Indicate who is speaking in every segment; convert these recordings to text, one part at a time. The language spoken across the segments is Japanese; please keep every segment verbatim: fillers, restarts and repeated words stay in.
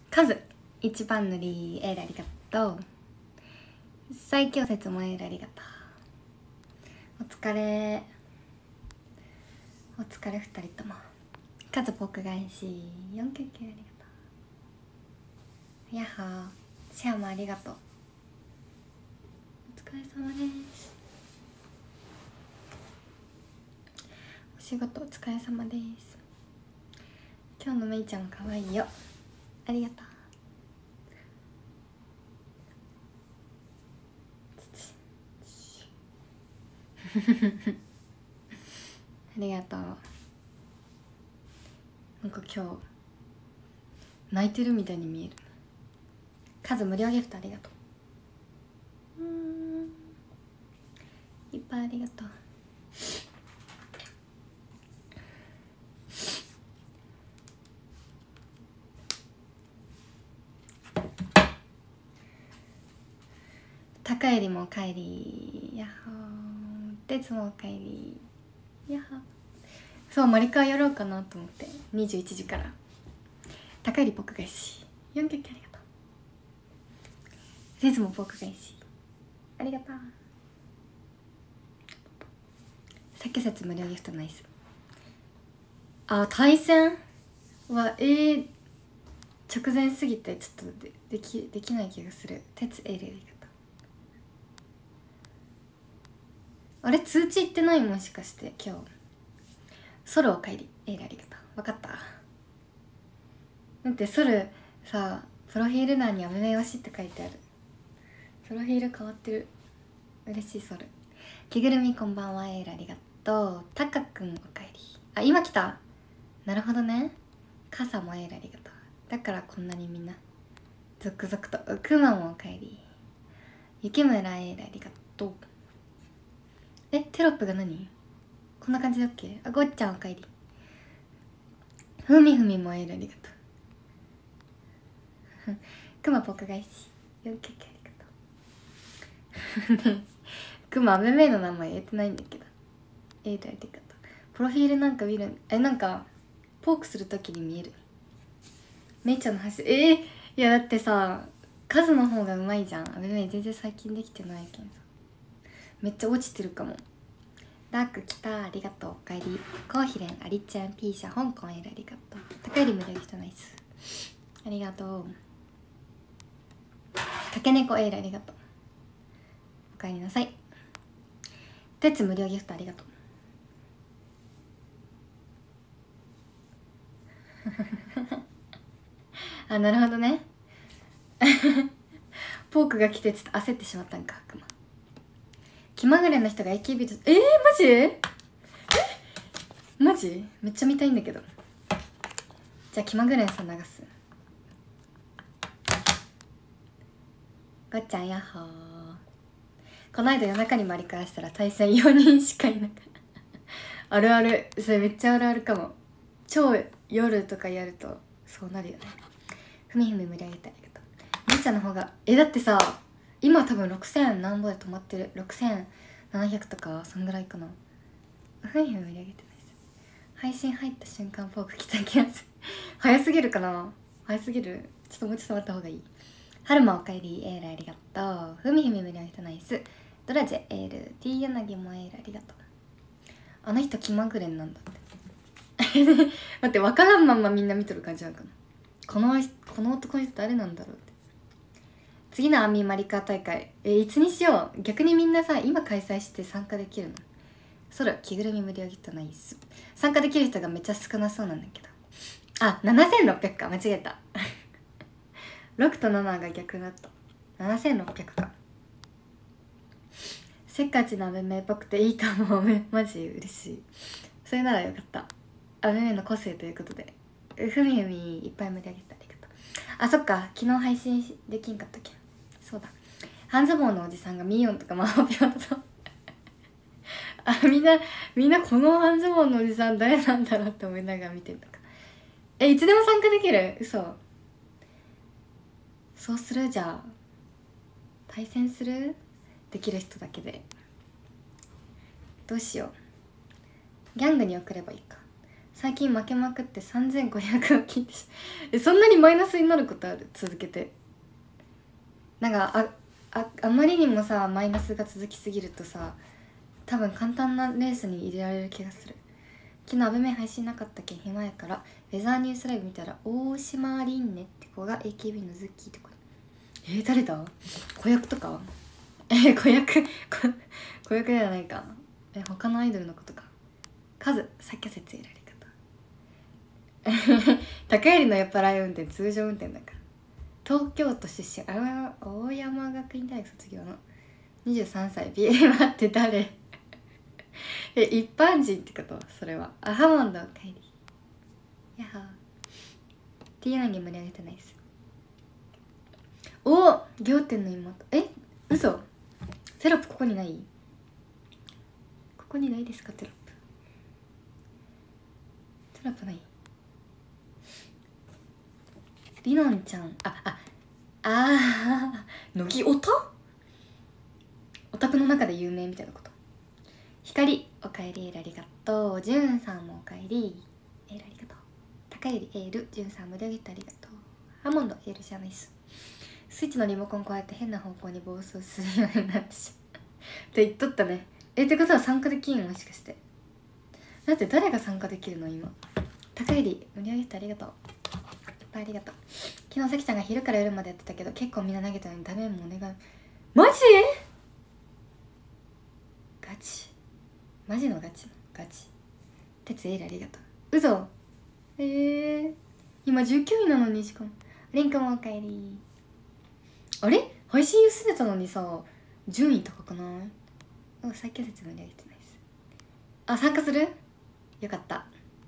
Speaker 1: カズ一番塗りエールありがとう。最強説もエールありがとう。お疲れお疲れふたりとも。カズ僕返しよんきゅうきゅうありがとう。やっはーシェアもありがとう。お疲れ様です。お仕事お疲れ様です。今日のめいちゃんかわいいよ。ありがとう。ありがとう。なんか今日泣いてるみたいに見える。カズ無料ギフトありがとう。うーんいっぱいありがとう。高えりもおかえりやっほー。鉄もおかえりやっほー。そうマリカーやろうかなと思って。にじゅういちじから高えり僕返しよんきゅうきゅうありがとう。鉄も僕返しありがとう。さっき説無料ギフトナイス。あ対戦はえー、直前すぎてちょっと で, で, きできない気がする。鉄エールありがとう。あれ通知いってない？もしかして今日ソルおかえりエールありがとう。分かった。だってソルさプロフィール欄にアメメ推しって書いてある。プロフィール変わってる。嬉しいソル。着ぐるみこんばんはエールありがとう。たかくんおかえり。あ今来た。なるほどね。傘もエールありがとう。だからこんなにみんな続々と。くまもおかえり。雪村エールありがとう。えテロップが何こんな感じだっけ。あごっちゃんおかえり。ふみふみもエールありがとう。くまぽく返しよんきゅうきゅうありがとう。ねくまめめの名前言えてないんだけどエールありがとう。プロフィールなんか見る。えなんかポークするときに見える。めいちゃんの話えー、いやだってさ数の方がうまいじゃん。あめめ全然最近できてないけんさめっちゃ落ちてるかも。ダーク来たありがとう。おかえり。コーヒレンアリちゃんピーシャ香港エールありがとう。高いり無料人ナイスありがとう。たけねこエールありがとう。おかえりなさい。鉄無料ギフトありがとう。あなるほどねポークが来てちょっと焦ってしまったんか。クマ気まぐれの人が エーケービー とえー、マジえマジめっちゃ見たいんだけど。じゃあ気まぐれさん流す。ごっちゃんやっほー。この間夜中に周りからしたら対戦よにんしかいなかったあるある。それめっちゃあるあるかも。超夜とかやるとそうなるよね。ふみふみ無理あげてありがとう。みーちゃんの方がえだってさ今多分ろくせん何ぼで止まってる。ろくせんななひゃくとかそんぐらいかな。ふみふみ無理あげてないです。配信入った瞬間ポーク来た気がする早すぎるかな。早すぎる。ちょっともうちょっと待った方がいい。はるまおかえりエールありがとう。ふみふみ無理あげてナイス。ドラジェエール T 柳もエールありがとう。あの人気まぐれなんだって待って分からんまんまみんな見とる感じなのかな。このこの男の人誰なんだろうって。次のアンミマリカ大会えいつにしよう。逆にみんなさ今開催して参加できるの。それ着ぐるみ無料ギフトナイス。参加できる人がめっちゃ少なそうなんだけど。あななせんろっぴゃくか間違えたろくとななが逆だった。ななせんろっぴゃくか。せっかちなアメメっぽくていいと思うマジ嬉しい。それならよかった。アメメの個性ということでふみふみいっぱい無料ギフトありがとう。あそっか昨日配信できんかったっけ。そうだ半ズボンのおじさんがミヨンとかマホピョとあみんなみんなこの半ズボンのおじさん誰なんだろうって思いながら見てるのか。えいつでも参加できる。嘘。そうする。じゃあ対戦する。できる人だけで。どうしよう。ギャングに送ればいいか。 最近負けまくってさんぜんごひゃくを切ってしえそんなにマイナスになることある？続けてなんかあああまりにもさマイナスが続きすぎるとさ多分簡単なレースに入れられる気がする。昨日アベメ配信なかったけん暇やからウェザーニュースライブ見たら大島凛音って子が エーケービー のズッキーって子えー、誰だ？子役とかえー、子役子役ではないか。え他のアイドルのことか。カズ作曲説得られ方高寄りの酔っ払い運転通常運転だから。東京都出身あ大山学院大学卒業のにじゅうさんさい ビーエム って誰え一般人ってこと？それはあハモンド帰りやっはー ティーナイン に盛り上げてないです。おお仰天の妹え嘘テロップここにない？ここにないですか？テロップテロップない？りのんちゃんあああー乃木オタオタクの中で有名みたいなこと。光おかえりエールありがとう。じゅんさんもおかえりエールありがとう。高よりエールじゅんさん無料ゲットありがとう。ハモンドエールじゃないっす。スイッチのリモコンこうやって変な方向に暴走するようになってしまうって言っとったね。えってことは参加できん？もしかしてだって誰が参加できるの今。高より無料ゲットありがとう。いっぱいありがとう。昨日さきちゃんが昼から夜までやってたけど結構みんな投げたのにダメもお願い。マジ？ガチマジのガチのガチ。鉄エールありがとう。うそえー、今じゅうきゅういなのに。しかもリンクもおかえり。あれ配信薄れたのにさ順位高くない？あ最強説明できてないです。あ参加する？よかった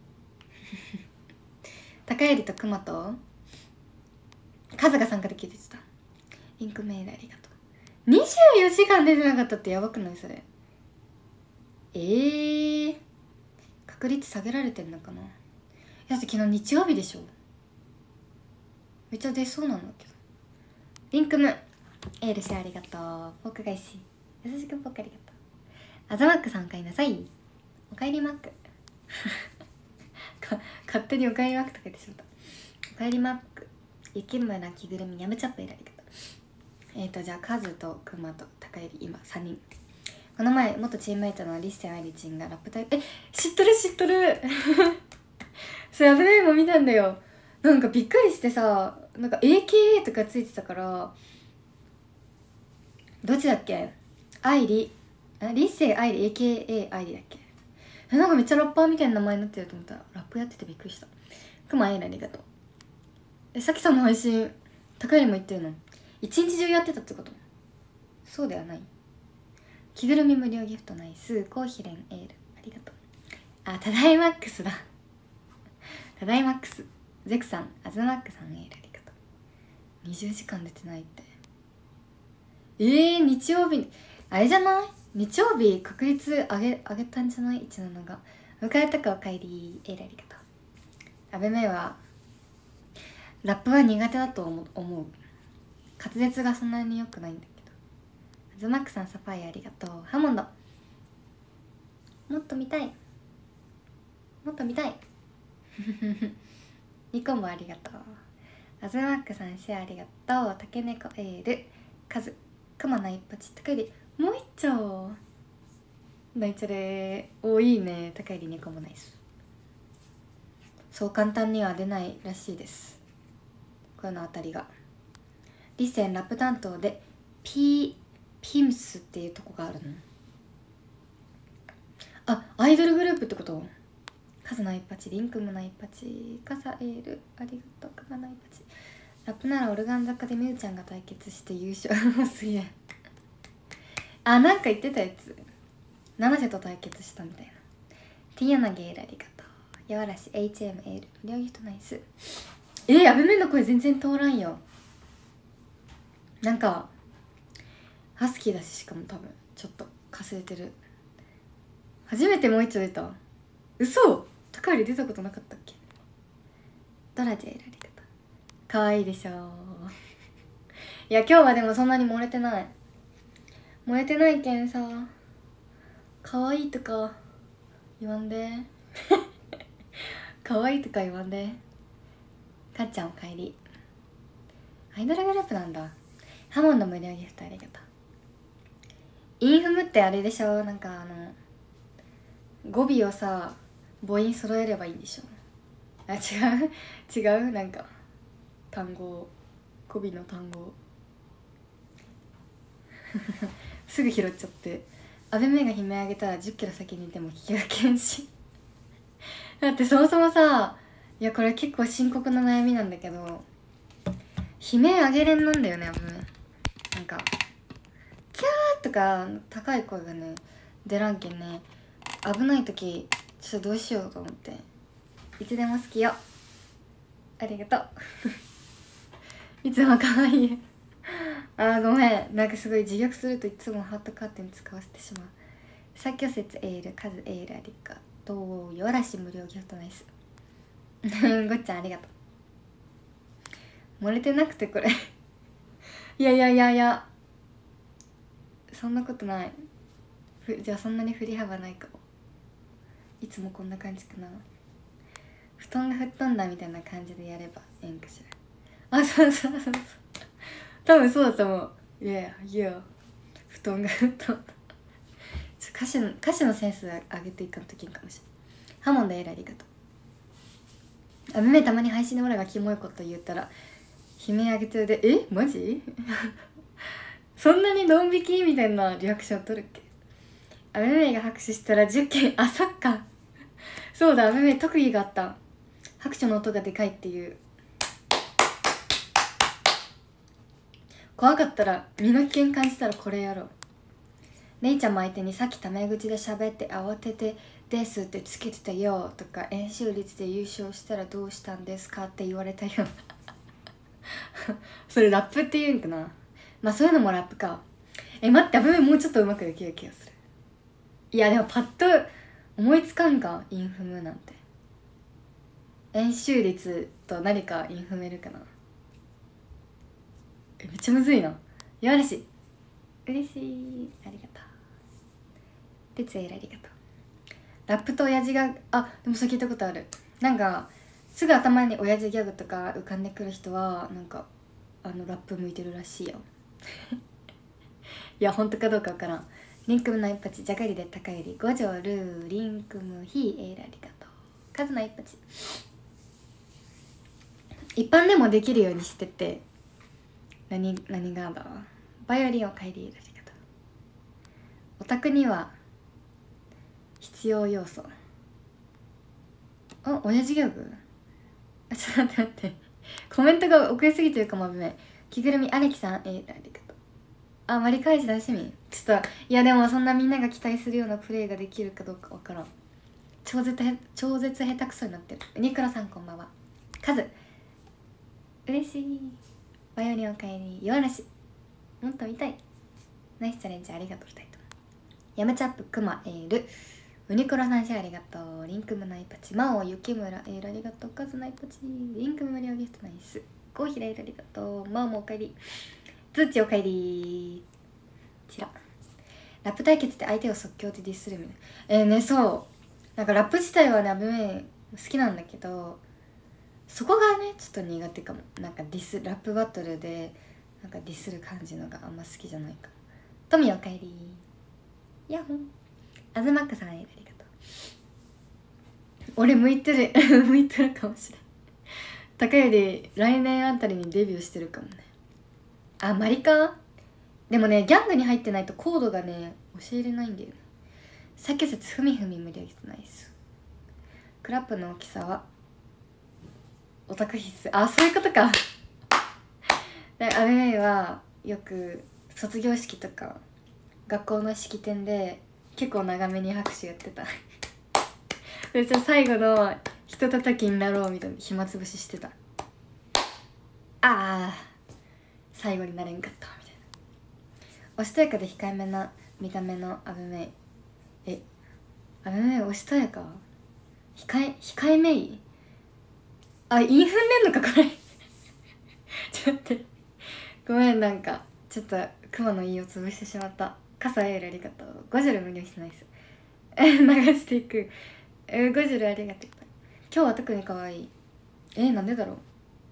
Speaker 1: 高よりと熊とカズが参加できるって言ってた。リンクメールありがとう。にじゅうよじかん出てなかったってやばくないそれ？えー、確率下げられてんのかな。だって昨日日曜日でしょ。めっちゃ出そうなんだけど。リンクムエールシェアありがとう。僕がいし優しく僕ありがとう。あざマックさんおかえりなさい。おかえりマックか勝手におかえりマックとか言ってしまった。おかえりマック雪村着ぐるみやむチャップエールありがとう。えっ、ー、とじゃあカズとクマと高入り今さんにん。この前元チームメイトのリッセンアイリチンがラップタイプえ知っとる知っとるそれ危ないもん見たんだよ。なんかびっくりしてさなんか エーケーエー とかついてたからどっちだっけアイリリッセンアイリ エーケーエー アイリだっけえなんかめっちゃラッパーみたいな名前になってると思ったらラップやっててびっくりした。クマエイラありがとう。えさきさんの配信高いにも言ってるの一日中やってたってこと？そうではない。着ぐるみ無料ギフトナイス。コーヒレンエールありがとう。あただいマックスだただいマックス。ゼクさんアズマックさんエールありがとう。にじゅうじかん出てないってえー、日曜日あれじゃない？日曜日確率上げ上げたんじゃない？いちななが迎えたかおかえりエールありがとう。アベメはラップは苦手だと思う思う滑舌がそんなに良くないんだけど。アズマックさんサファイアありがとう。ハモンドもっと見たいもっと見たいニコもありがとう。アズマックさんシェアありがとう。タケネコエールカズクマナイパチ高入りもう一丁ナイチャレおいいね。高入りニコもナイス。そう簡単には出ないらしいです。このあたりがリセンラップ担当でピピムスっていうとこがあるの。あアイドルグループってこと？カズナイパチリンクもナイパチカサエールありがとう。カマナイパチラップならオルガン坂でミュウちゃんが対決して優勝すげえあなんか言ってたやつ七瀬と対決したみたいな。ティアナゲールありがとう。やわらし エイチエムエール 無料ギフトナイス。えー、アベメの声全然通らんよ。なんかハスキーだししかも多分ちょっとかすれてる。初めてもう一丁出た。嘘高より出たことなかったっけ。ドラジェイルありがとう。かわいいでしょいや今日はでもそんなに漏れてない漏れてないけんさかわいいとか言わんでかわいいとか言わんで。かっちゃんおかえり。アイドルグループなんだ。ハモンの無料ギフトありがとう。インフムってあれでしょ、なんかあの語尾をさ母音揃えればいいんでしょ。あ、違う違う、なんか単語、語尾の単語すぐ拾っちゃって。アベメが悲鳴あげたらじゅっキロ先にいても聞き分けんしだってそもそもさ、いやこれ結構深刻な悩みなんだけど、悲鳴あげれんなんだよね、アベメ。なんかキャーとか高い声がね出らんけんね、危ない時ちょっとどうしようと思って。いつでも好きよ、ありがとういつも可愛いあーごめん、なんかすごい自虐するといつもハートカーテン使わせてしまう。作曲説エール、カズエールありがとう。よらし無料ギフトナイスごっちゃんありがとう。漏れてなくてこれいやいやいやいや、そんなことない。じゃあそんなに振り幅ないかも。いつもこんな感じかな。布団が吹っ飛んだみたいな感じでやればええんかしら。あ、そうそうそうそう、多分そうだと思う。いやいや、布団が吹っ飛んだ歌詞の歌詞のセンス上げていかんときんかもしれない。ハモンドエールありがとう。あめめたまに配信で俺がキモいこと言ったら悲鳴上げてるで、えマジそんなにドン引きみたいなリアクション取るっけ。あめめが拍手したらじゅっけん、あ、そっかそうだ、あめめ特技があった。拍手の音がでかいっていう。怖かったら身の危険感じたらこれやろう。姉ちゃんも相手にさっきタメ口で喋って慌ててですってつけてたよとか、円周率で優勝したらどうしたんですかって言われたよそれラップって言うんかな。まあそういうのもラップか。え待って、あぶめもうちょっとうまくできる気がする。いやでもパッと思いつかんか、インフムなんて。円周率と何かインフメるかな。えめっちゃむずいな。よろしい、嬉しい、ありがとう。哲也ありがとう。ラップと親父が、あ、でもそれ聞いたことある。なんかすぐ頭に親父ギャグとか浮かんでくる人はなんかあのラップ向いてるらしいよいや本当かどうかわからん。リンクムの一発、じゃがりで高よりごじょうるリンクムヒーエールありがとう。カズの一発一般でもできるようにしてて、何何がだ、バイオリンを嗅いでいるありがとう。オタクには必要要素。あ、親父ギャグ、あ、ちょっと待って待ってコメントが遅れすぎてるかも。危ない。着ぐるみアレキさん、えー、ありがとう。あ、マリカイジ楽しみ。ちょっといやでもそんなみんなが期待するようなプレーができるかどうかわからん。超絶へ超絶下手くそになってる。ウニクロさんこんばんは。カズ嬉しい。バイオリンおかえり。夜なしもっと見たい。ナイスチャレンジありがとう。ふたりともヤムチャップクマエール、ウニクロさんシェありがとう。リンクムナイパチ、マオ雪村エールありがとう。カズナイパチ、リンクム無料ギフトナイス。ゴーヒラエールありがとう。マオもおかえり。ズッチおかえり。ちらラップ対決って相手を即興でディスるみたいな。えー、ね、そうなんかラップ自体はね、アブメ好きなんだけど、そこがねちょっと苦手かも。なんかディスラップバトルでなんかディスる感じのがあんま好きじゃないかも。トミおかえり。ヤッホン。アズマックさんありがとう。俺向いてる向いてるかもしれん。高より来年あたりにデビューしてるかもね。あ、マリカでもねギャングに入ってないとコードがね教えれないんだよね。作曲説ふみふみ無料ギフトナイス。クラップの大きさはオタク必須。あ、そういうことかでアベメイはよく卒業式とか学校の式典で結構長めに拍手やってたでじゃあ最後のひとたたきになろうみたいな暇つぶししてた。ああ最後になれんかったみたいな。おしとやかで控えめな見た目のアベメイ。えアベメイおしとやか控え控えめい。あ、インフンねんのかこれちょっと待ってごめん、なんかちょっとクマの意を潰してしまった。傘エールありがとう。ゴジュル無料してないです流していく。えー、ゴジュルありがとう。 今日は特に可愛い。えー、なんでだろう。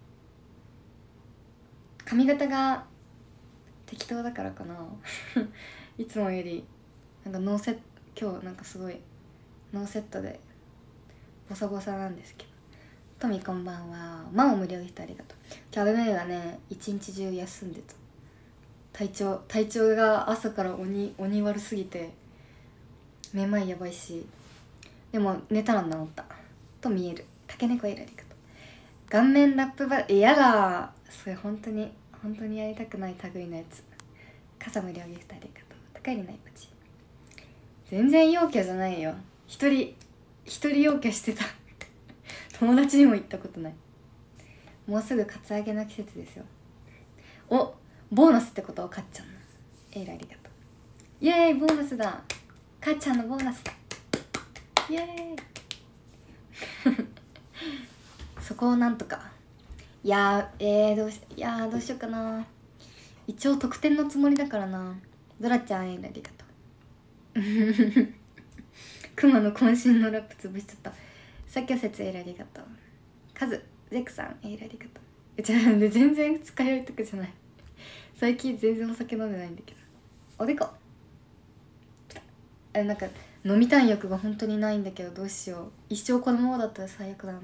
Speaker 1: 髪型が適当だからかないつもよりなんかノーセット、今日なんかすごいノーセットでボサボサなんですけど。トミこんばんは。マオ無料ギフトありがとう。今日アベメイはね一日中休んでた。体調体調が朝から鬼鬼悪すぎてめまいやばいし、でも寝たら治ったと見える。竹猫いるありがとう。顔面ラップバえやだ、それ本当に本当にやりたくない類のやつ。傘無料ギフトありがとう。高いりないポチ。全然陽キャじゃないよ。一人一人陽キャしてた友達にも言ったことない。もうすぐカツアゲの季節ですよ。お、ボーナスってことをかっちゃんのエールありがとう。イエーイ、ボーナスだ。かっちゃんのボーナスだ。イエーイそこをなんとか。いやー、えー、どうしいやーどうしようかな。一応得点のつもりだからな。ドラちゃんエールありがとうクマの渾身のラップ潰しちゃった。作曲説エールありがとう。カズゼクさんエールありがとう。えじゃあね、全然二日酔いとかじゃない。最近全然お酒飲んでないんだけど。おでこあ、なんか飲みたい欲が本当にないんだけどどうしよう。一生このままだったら最悪だな。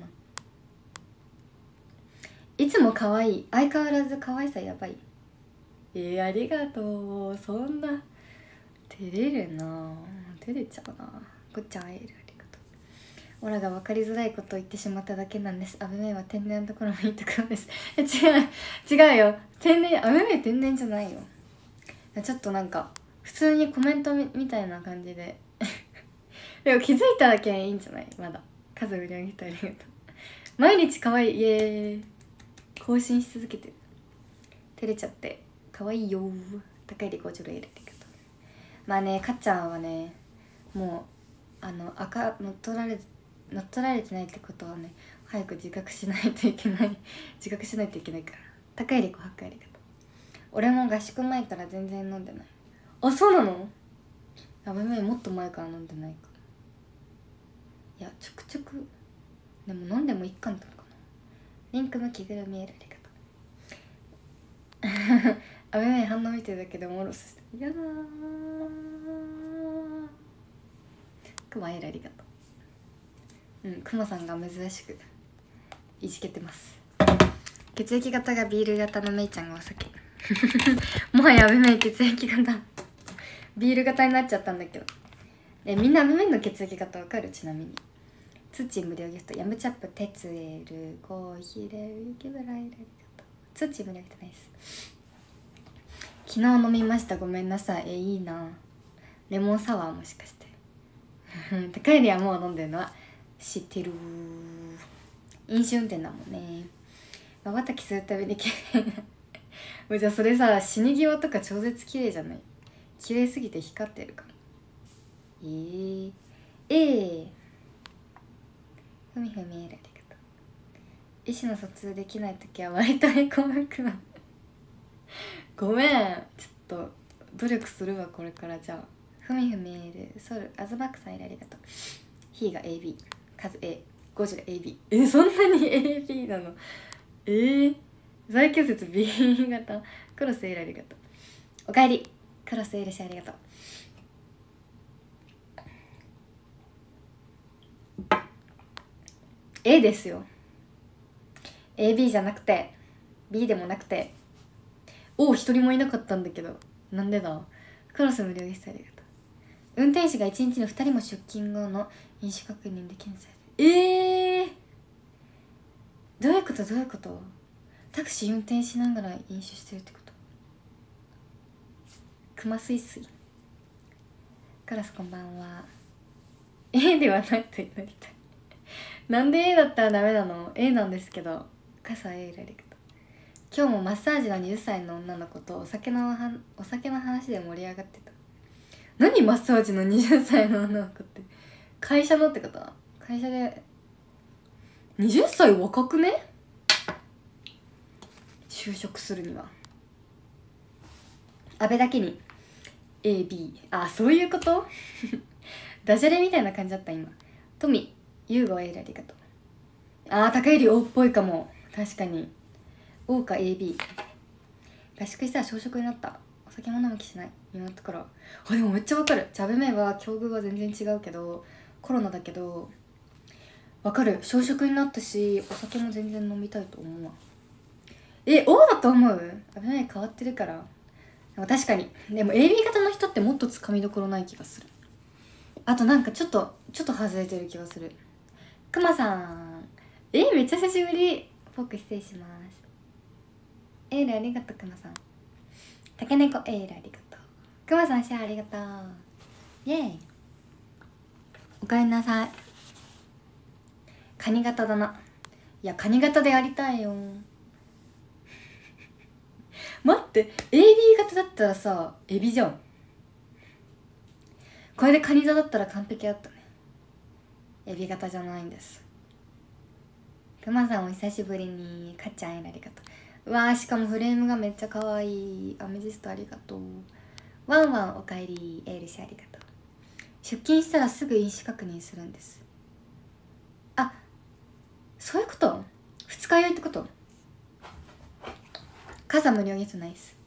Speaker 1: いつも可愛い。相変わらず可愛さやばい。えー、ありがとう。そんな照れるな。照れちゃうな。こっちゃんエールありがとう。オラが分かりづらいことを言ってしまっただけなんです。アベメイは天然のところもいいところです。え違う違うよ。天然、アベメイ天然じゃないよ。ちょっとなんか普通にコメント み, みたいな感じででも気づいただけいいんじゃない。まだ数売り上げてありがとう。毎日可愛い。イエーイ。更新し続けてる。照れちゃって可愛いよ。高いリコーチョロエールありがとう。まあね、かっちゃんはねもうあの赤乗っ取られ乗っ取られてないってことはね早く自覚しないといけない自覚しないといけないから。高いリコはっかいありがとう。俺も合宿前から全然飲んでない。あ、そうなの。やばい、もっと前から飲んでないか。いやちょくちょくでも飲んでもいいかんとかな。リンクの着ぐるみエールありがとうあべめ反応見てるだけでおもろすしてやだー。クマエールありがとう。うん、クマさんが珍しくいじけてます。血液型がビール型のめいちゃんがお酒もはやあべめ血液型ビール型になっちゃったんだけど。えみんなあべめの血液型わかる？ちなみにツッチー無料ギフト。ヤムチャップテツエルコーヒーレウキブライラリガト。ツッチー無料ギフトナイス。昨日飲みました。ごめんなさい。えいいな。レモンサワーもしかして高いりはもう飲んでるのは知ってる。飲酒運転だもんね。まばたきするたびに綺麗なじゃあそれさ、死に際とか超絶綺麗じゃない？綺麗すぎて光ってるかも。えー、えーふみふみえるありがとう。意思の疎通できないときは割とへこむくなごめん、ちょっと努力するわこれから。じゃあふみふみえるソルアズバックさんいるありがとう。ヒーが エービー 数 A ゴジラ エービー えそんなに エービー なの。えー、在居説 ビー 型クロス L ありがとう。おかえりクロス L 氏ありがとう。A ですよ。 エービー じゃなくて B でもなくて O 一人もいなかったんだけどなんでだ。クロス無料ですありがとう。運転手がいちにちにふたりも出勤後の飲酒確認で検査されて。えー、どういうことどういうこと。タクシー運転しながら飲酒してるってこと。クマスイスイカラスこんばんは。 A ではないと言われたいなんで A だったらダメなの。 A なんですけど。傘 A ありがとう。今日もマッサージのはたちの女の子とお酒のはお酒の話で盛り上がってた。何マッサージのはたちの女の子って。会社のってこと。会社ではたち若くね。就職するには安倍だけに エービー。 あ、そういうことダジャレみたいな感じだった今。トミユーゴエールありがとう。 あー高いり O っぽいかも。確かに O か エービー。 合宿したら小食になった。お酒も飲む気しない今のところ。あでもめっちゃわかる。ジャブメは境遇は全然違うけど、コロナだけどわかる。小食になったしお酒も全然飲みたいと思うわ。え O だと思う。危ない変わってるから。でも確かにでも エービー 型の人ってもっとつかみどころない気がする。あとなんかちょっとちょっと外れてる気がする。くまさんえめっちゃ久しぶり。フォーク失礼します。エールありがとうくまさん。たけねこエールありがとう。くまさんシャーありがとう。イエーイ。おかえりなさい。カニ型だな。いやカニ型でやりたいよ待って エービー 型だったらさエビじゃん。これでカニ座だったら完璧だったね。エビ型じゃないんです。くまさんお久しぶりに。かっちゃんありがとう。うわーしかもフレームがめっちゃ可愛い。アメジストありがとう。ワンワンおかえり。エールシありがとう。出勤したらすぐ飲酒確認するんです。あそういうこと。二日酔いってこと。傘無料ゲットナイス。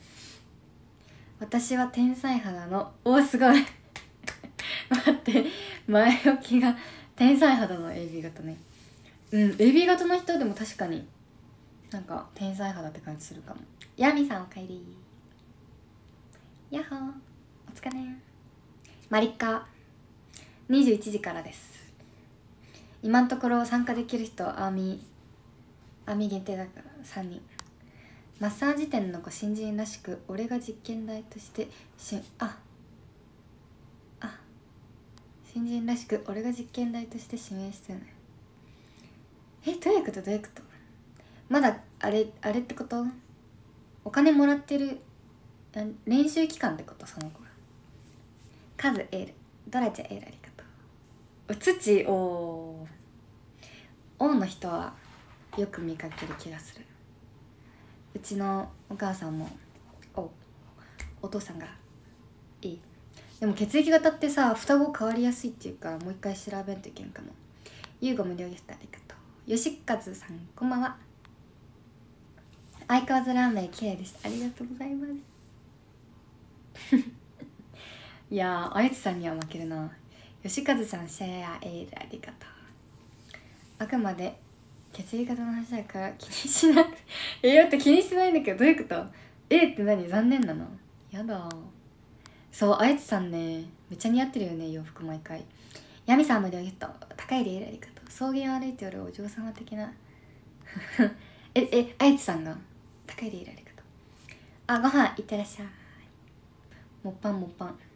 Speaker 1: 私は天才肌のおーすごい待って前置きが天才肌の エービー 型ね。うん エービー 型の人でも確かになんか天才肌って感じするかも。ヤミさんおかえり。やっほーお疲れ。マリッカにじゅういちじからです。今のところ参加できる人はアーミーアーミー限定だからさんにん。マッサージ店の子新人らしく俺が実験台としてしああ新人らしく俺が実験台として指名してるね。えどういうことどういうこと。まだあれあれってこと。お金もらってる練習期間ってこと。その子がカズエールドラちゃんエールありがとう。お土お王の人はよく見かける気がする。うちのお母さんもおお父さんがいい。でも血液型ってさ双子変わりやすいっていうからもう一回調べんといけんかも。ゆうご無料ギフトありがとう。よしかずさんこんばんは。相変わらずラーメン綺麗でした。ありがとうございますいやーあやつさんには負けるな。よしかずさんシェアエールありがとう。あくまで血液型の話だから気にしなくてえー、だって気にしてないんだけど。どういうこと。 A って何。残念なの。やだ。そうあやつさんねめっちゃ似合ってるよね洋服毎回。ヤミさん無料ゲット。高いリエルありがとう。草原を歩いておるお嬢様的なええあやつさんが高いリエルありがとう。あご飯いってらっしゃい。もっぱんもっぱん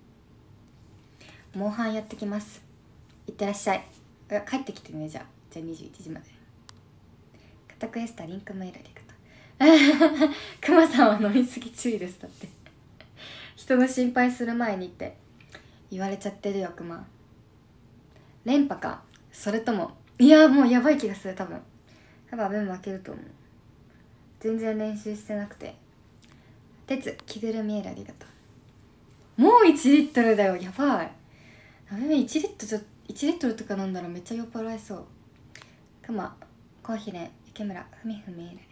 Speaker 1: モンハンやってきます。いってらっしゃい。帰ってきてね。じゃあじゃあにじゅういちじまで。カタクエスタリンクメールありがとうクマさんは飲みすぎ注意ですだって人の心配する前にって言われちゃってるよクマ。連覇かそれともいやもうやばい気がする。多分多分アベン負けると思う。全然練習してなくて。鉄着ぐるみエールありがとう。もういちリットルだよ。やばい。アベンいちリットルいちリットルとか飲んだらめっちゃ酔っ払いそう。クマコーヒーね池村ふみふみエールありがとう。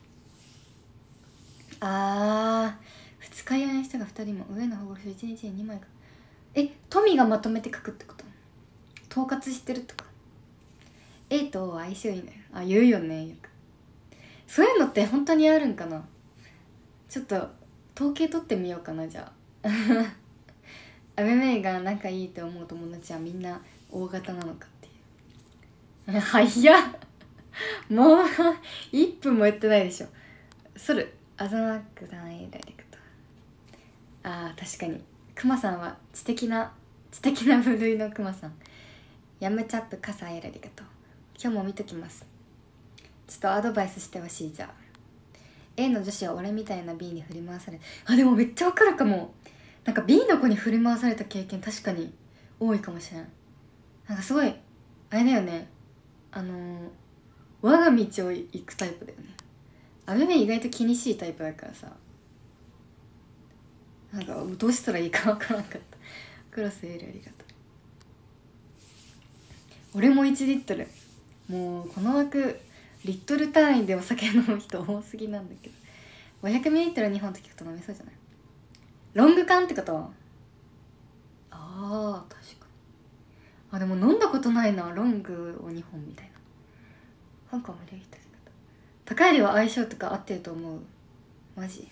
Speaker 1: あー二日酔いの人がふたりも上の保護書いちにちににまいか。え富がまとめて書くってこと。統括してるとか。 A と相性いいね。あ言うよねよく。そういうのって本当にあるんかな。ちょっと統計取ってみようかなじゃあアベメイが仲いいと思う友達はみんな O 型なのかっていう早っもういっぷんもやってないでしょ。そるアザナックさんエールありがとう。あー確かにクマさんは知的な知的な部類のクマさん。ヤムチャップ傘エールありがとう。今日も見ときます。ちょっとアドバイスしてほしい。じゃあ A の女子は俺みたいな B に振り回され。あでもめっちゃわかるかも。なんか B の子に振り回された経験確かに多いかもしれん。なんかすごいあれだよね。あのー、我が道を行くタイプだよね。アベベ意外と気にしいタイプだからさ、なんかどうしたらいいかわからんかった。クロスエールありがとう。俺もいちリットルもうこの枠リットル単位でお酒飲む人多すぎなんだけど、 ごひゃくミリリットルにほんと聞くと飲めそうじゃない？ロング缶ってこと？あー確かに。あでも飲んだことないな、ロングをにほんみたいな。香港無理やりたい方、高いりは相性とか合ってると思う？マジ？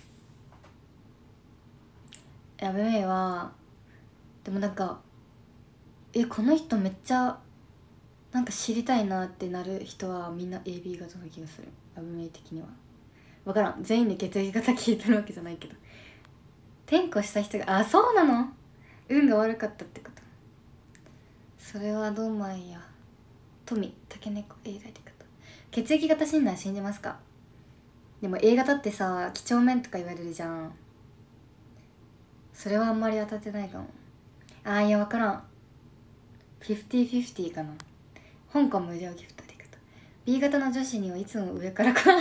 Speaker 1: やべえわ。でもなんかえこの人めっちゃなんか知りたいなってなる人はみんな エービー 型な気がする。アブメイ的には分からん、全員に血液型聞いてるわけじゃないけど。転校した人が、あそうなの、運が悪かったってこと。それはどうまいや。富竹猫 A だり方、血液型診断信じますか？でも A 型ってさ几帳面とか言われるじゃん。それはあんまり当たってないかも。あーいや分からん、フィフティーフィフティーかな。香港無料ギフトありがとう。 B 型の女子にはいつも上から来る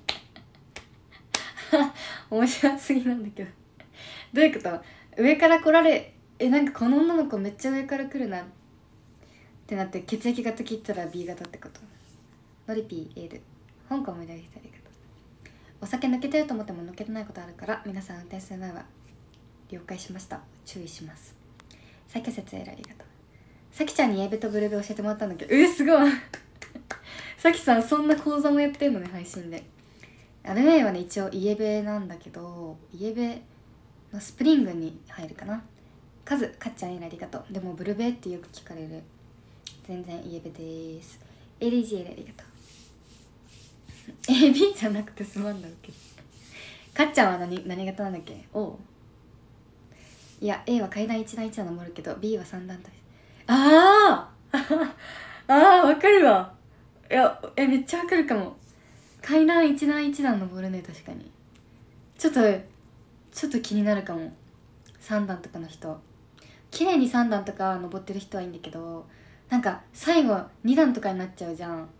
Speaker 1: 面白すぎなんだけどどういうこと？上から来られ、えなんかこの女の子めっちゃ上から来るなってなって血液型切ったら B 型ってこと？ノリピー L 香港無料ギフトありがとう。お酒抜けてると思っても抜けてないことあるから皆さん運転する前は了解しました、注意します。さき説 L ありがとう。さきちゃんにエーベとブルベ教えてもらったんだけど、えすごいさきさんそんな講座もやってんのね、配信で。アルメイはね一応イエベなんだけど、イエベのスプリングに入るかな。カズかっちゃん L ありがとう。でもブルベってよく聞かれる。全然イエベでーす。 エーディージー L ありがとうエービー じゃなくてすまんだろうけどかっちゃんは何何型なんだっけ？ O？ いや A は階段いち段いち段登るけど B はさん段と。ああああわかるわ。いやえめっちゃわかるかも。階段一段一段登るね、確かに。ちょっとちょっと気になるかも。さん段とかの人綺麗にさん段とか登ってる人はいいんだけど、なんか最後に段とかになっちゃうじゃん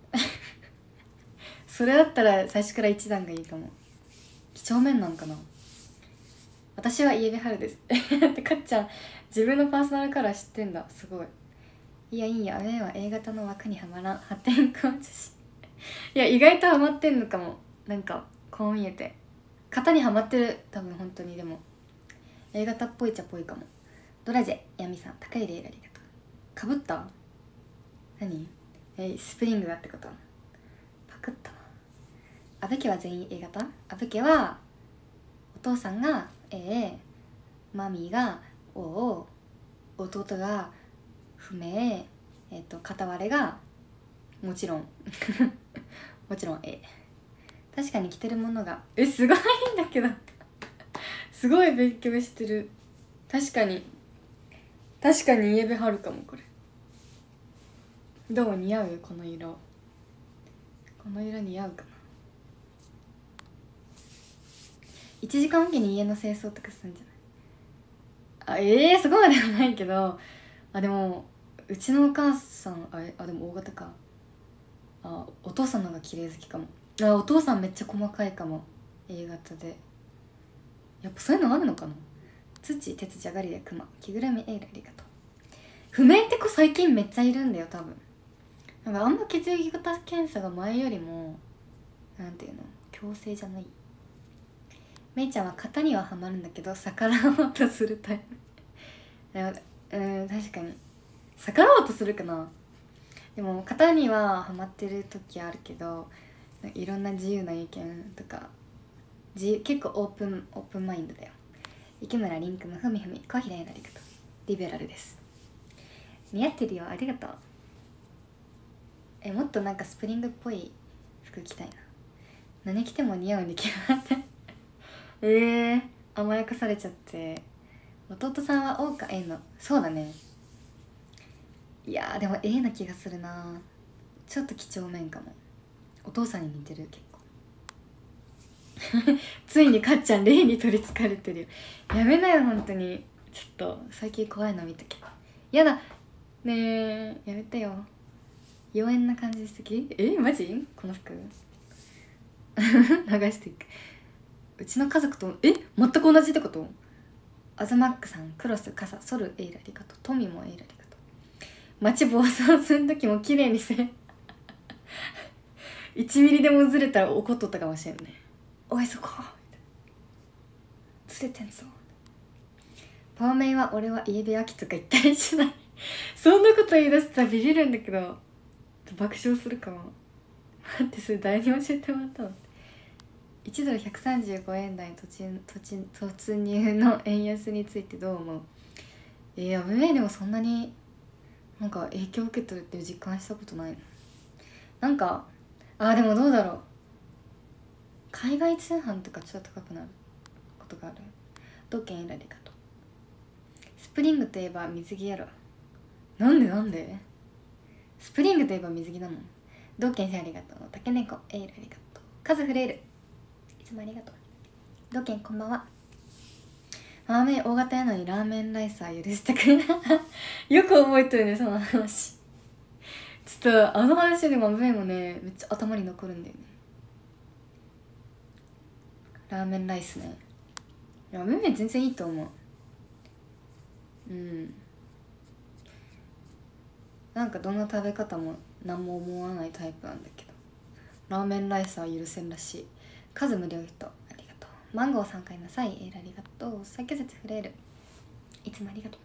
Speaker 1: それだったら最初からいち段がいいかも。几帳面なんかな。私はイエベハルですってかっちゃん自分のパーソナルカラー知ってんだ、すごい。いやいいや、あれは A 型の枠にはまらん破天荒女子いや意外とハマってんのかも。なんかこう見えて型にはまってる多分本当に。でも A 型っぽいっちゃっぽいかも。ドラジェヤミさん高いレイラありがとう。かぶった何？えスプリングがってこと？パクったな。阿部家は全員 A 型？阿部家はお父さんが A、 マミーが O、 弟が不明、えっと片割れがもちろんもちろん A。 確かに着てるものがえすごいんだけどすごい勉強してる。確かに確かにイエベはるかも。これどう似合う？この色この色似合うかな。いちじかんおきに家の清掃とかするんじゃない？あええー、そこまではないけど、あでもうちのお母さんあれあでも大型か。あお父さんの方が綺麗好きかも。あお父さんめっちゃ細かいかも A 型で。やっぱそういうのあるのかな。土鉄じゃがりでクマ着ぐるみエイルありがとう。不明って子最近めっちゃいるんだよ多分。なんかあんま血液型検査が前よりもなんていうの強制じゃない。めいちゃんは型にははまるんだけど逆らおうとするタイプうん確かに逆らおうとするかな。でも型にははまってる時あるけど、いろんな自由な意見とか自由結構オープンオープンマインドだよ。池村リンクムふみふみコーヒーラインありがとう。リベラルです。似合ってるよ、ありがとう。えもっとなんかスプリングっぽい服着たいな。何着ても似合うに決まってえー、甘やかされちゃって。弟さんは O か A の。そうだね。いやーでも A な気がするな。ちょっと几帳面かも。お父さんに似てる結構ついにかっちゃん霊に取りつかれてるよ。やめなよ本当に。ちょっと最近怖いの見とけ。やだねえやめてよ。妖艶な感じ素敵。えマジこの服流していく。うちの家族とえ全く同じってこと？アズマックさんクロス傘ソルエイルありがとう。トミもエイルありがとう。街暴走する時も綺麗にせいちミリでもずれたら怒っとったかもしれんね。おいそこずれてんぞ。パワメイは俺は家部秋とか言ったりしない。そんなこと言い出したらビビるんだけど爆笑するかも。待ってそれ誰に教えてもらったの。いちドルひゃくさんじゅうごえん台突入突突入の円安についてどう思う。えー、アブメイでもそんなになんか影響を受けてるっていう実感したことないの。なんかあーでもどうだろう、海外通販とかちょっと高くなることがある。ドッケンエラリカとスプリングといえば水着やろ。なんでなんでスプリングといえば水着なの。ドッケンさんありがとう。タケネコエイラありがとう。カズフレイルいつもありがとう。ドッケンこんばんは。ラーメン大型やのにラーメンライスは許してくれないよく覚えてるねその話。ちょっとあの話でもメもねめっちゃ頭に残るんだよね。ラーメンライスね。いやメメ全然いいと思う。うんなんかどんな食べ方も何も思わないタイプなんだけどラーメンライスは許せんらしい。数無量人ありがとう。マンゴーさんかいなさいエールありがとう。酒説フレールいつもありがとう。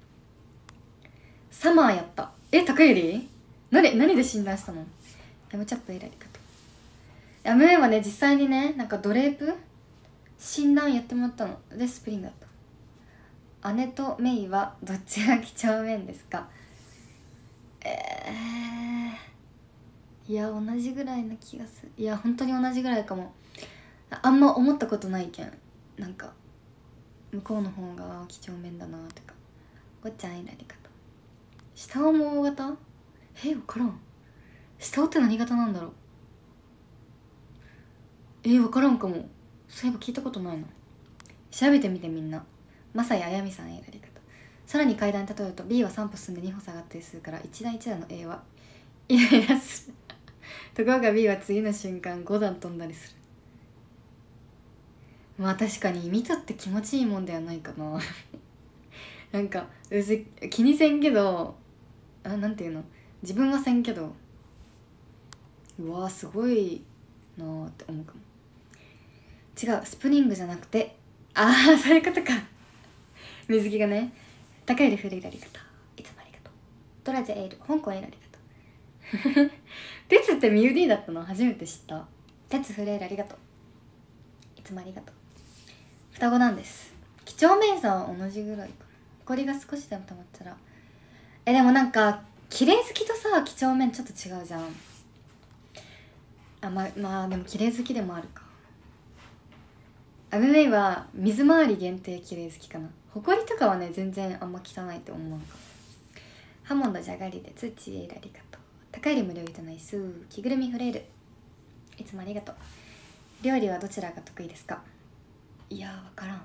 Speaker 1: サマーやった。え高百合何何で診断したの。ヤムチャップエールありがとう。ヤムエはね実際にねなんかドレープ診断やってもらったのでスプリングだった。姉とメイはどっちが几帳面ですか。えー、いや同じぐらいな気がする。いや本当に同じぐらいかも。あんま思ったことないけんなんか向こうの方が几帳面だなとか。ごっちゃんありがとう。下尾も大型え分からん。下尾って何型なんだろう。えー、分からんかも。そういえば聞いたことないな。調べてみてみんな。まさやあやみさんありがとう。さらに階段に例えると B はさん歩進んでに歩下がったりするから一段一段の A はイライラするところが B は次の瞬間ご段飛んだりする。まあ確かに見とって気持ちいいもんではないかななんか気にせんけどあなんていうの自分はせんけどうわーすごいなーって思うかも。違うスプリングじゃなくてああそういうことか水着がね。高いリフレイルありがとう。いつもありがとう。ドラジャエール香港エールありがとうテツってミューディーだったの初めて知った。テツフレイルありがとう。いつもありがとう。双子なんです。几帳面さは同じぐらいかな。埃が少しでも溜まったらえでもなんか綺麗好きとさ几帳面ちょっと違うじゃん。あままあでも綺麗好きでもあるか。アブメイは水回り限定綺麗好きかな。ほこりとかはね全然あんま汚いって思うか。ハモンドじゃがりでツッチーエイルありがとう。高いり無料いたないす着ぐるみフレールいつもありがとう。料理はどちらが得意ですか。いやー分から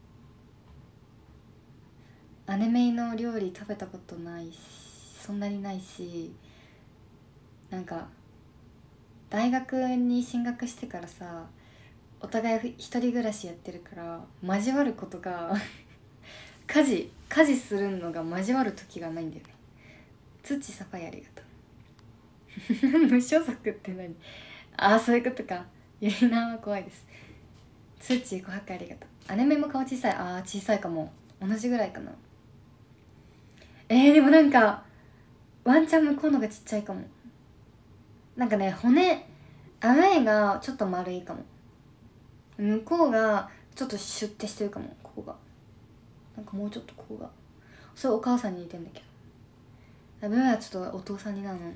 Speaker 1: ん。姉メイの料理食べたことないしそんなにないしなんか大学に進学してからさお互い一人暮らしやってるから交わることが家事家事するのが交わる時がないんだよね。土サファイありがとう無所属って何。ああそういうことか。ゆりなは怖いです。土琥珀ありがとう。姉目も顔小さい。ああ小さいかも。同じぐらいかな。えー、でもなんかワンチャン向こうのがちっちゃいかも。なんかね骨アウェイがちょっと丸いかも。向こうがちょっとシュッてしてるかも。ここがなんかもうちょっとここがそうお母さんに似てんだけどアブはちょっとお父さんになるの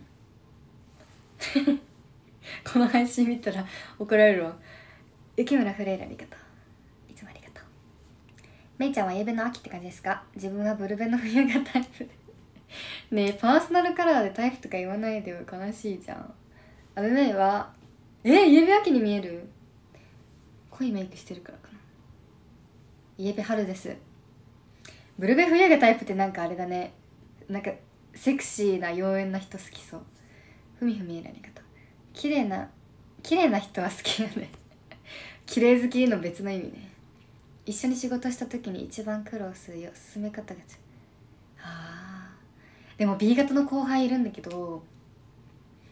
Speaker 1: この配信見たら怒られるわ。雪村フレイラありがとう。いつもありがとう。めいちゃんはイエベの秋って感じですか。自分はブルベの冬がタイプでねえパーソナルカラーでタイプとか言わないでよ悲しいじゃん。アブメイはえイエベ秋に見える。濃いメイクしてるからかな。イエベ春です。ブルベ冬がタイプってなんかあれだね。なんかセクシーな妖艶な人好きそう。ふみふみえらありがとう。綺麗な綺麗な人は好きよね綺麗好きの別の意味ね。一緒に仕事した時に一番苦労するよ進め方がちあでも B 型の後輩いるんだけど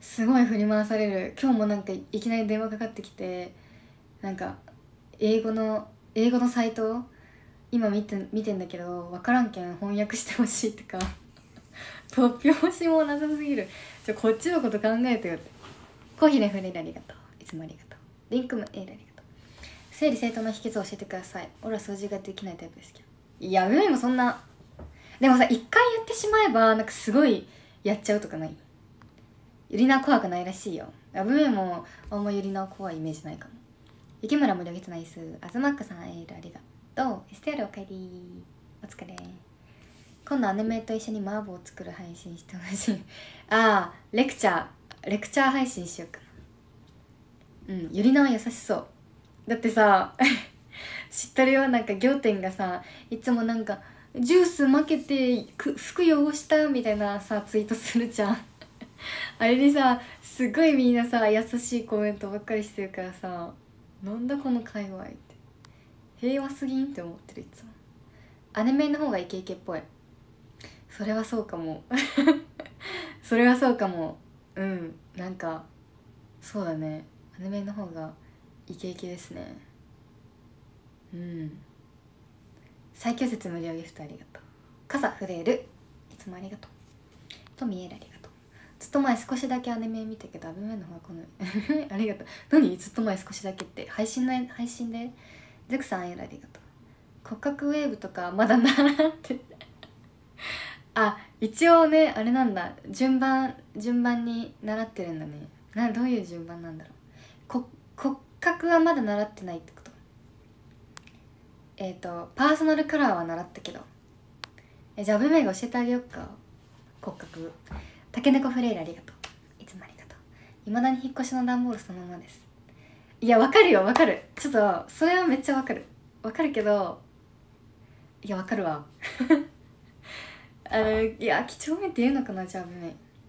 Speaker 1: すごい振り回される。今日もなんかいきなり電話かかってきて、なんか英語の英語のサイト今見て見てんだけど分からんけん翻訳してほしいとか突拍子もなさすぎる。ちょこっちのこと考えてよって。コーヒーレフレイルありがとう、いつもありがとう。リンクもエールありがとう。整理整頓の秘訣を教えてください。俺は掃除ができないタイプですけど。いや上もそんな、でもさ一回言ってしまえばなんかすごいやっちゃうとかない？ゆりな怖くないらしいよ。アブメもあんまゆりな怖いイメージないかも。雪村無料ゲットナイス。あずまっかさんエールありがとう。エステアルおかえり、お疲れ。今度アニメと一緒に麻婆を作る配信してほしいああレクチャーレクチャー配信しようかな。うんゆりなは優しそう。だってさ知ってるよ、なんか仰天がさいつもなんかジュース負けて服汚したみたいなさツイートするじゃんあれにさすごいみんなさ優しいコメントばっかりしてるからさ、なんだこの界隈って平和すぎんって思ってる。いつもアニメの方がイケイケっぽい。それはそうかもそれはそうかも。うんなんかそうだね、アニメの方がイケイケですね。うん最強説無料ギフトありがとう。傘フレールいつもありがとう。トミエルありがとう。ずっと前少しだけアニメ見たけどアニメの方がこのありがとう。何ずっと前少しだけって配信の配信でゼクさんエールありがとう。骨格ウェーブとかまだ習ってあ一応ねあれなんだ、順番順番に習ってるんだね。などういう順番なんだろう。こ骨格はまだ習ってないってこと。えっ、ー、とパーソナルカラーは習ったけど、えじゃあ文明が教えてあげよっか。骨格タケネコフレイルありがとう、いつもありがとう。いまだに引っ越しの段ボールそのままです。いやわかるよわかる、ちょっとそれはめっちゃわかるわかるけど、いやわかるわあのいや几帳面って言うのかな。じゃあ文明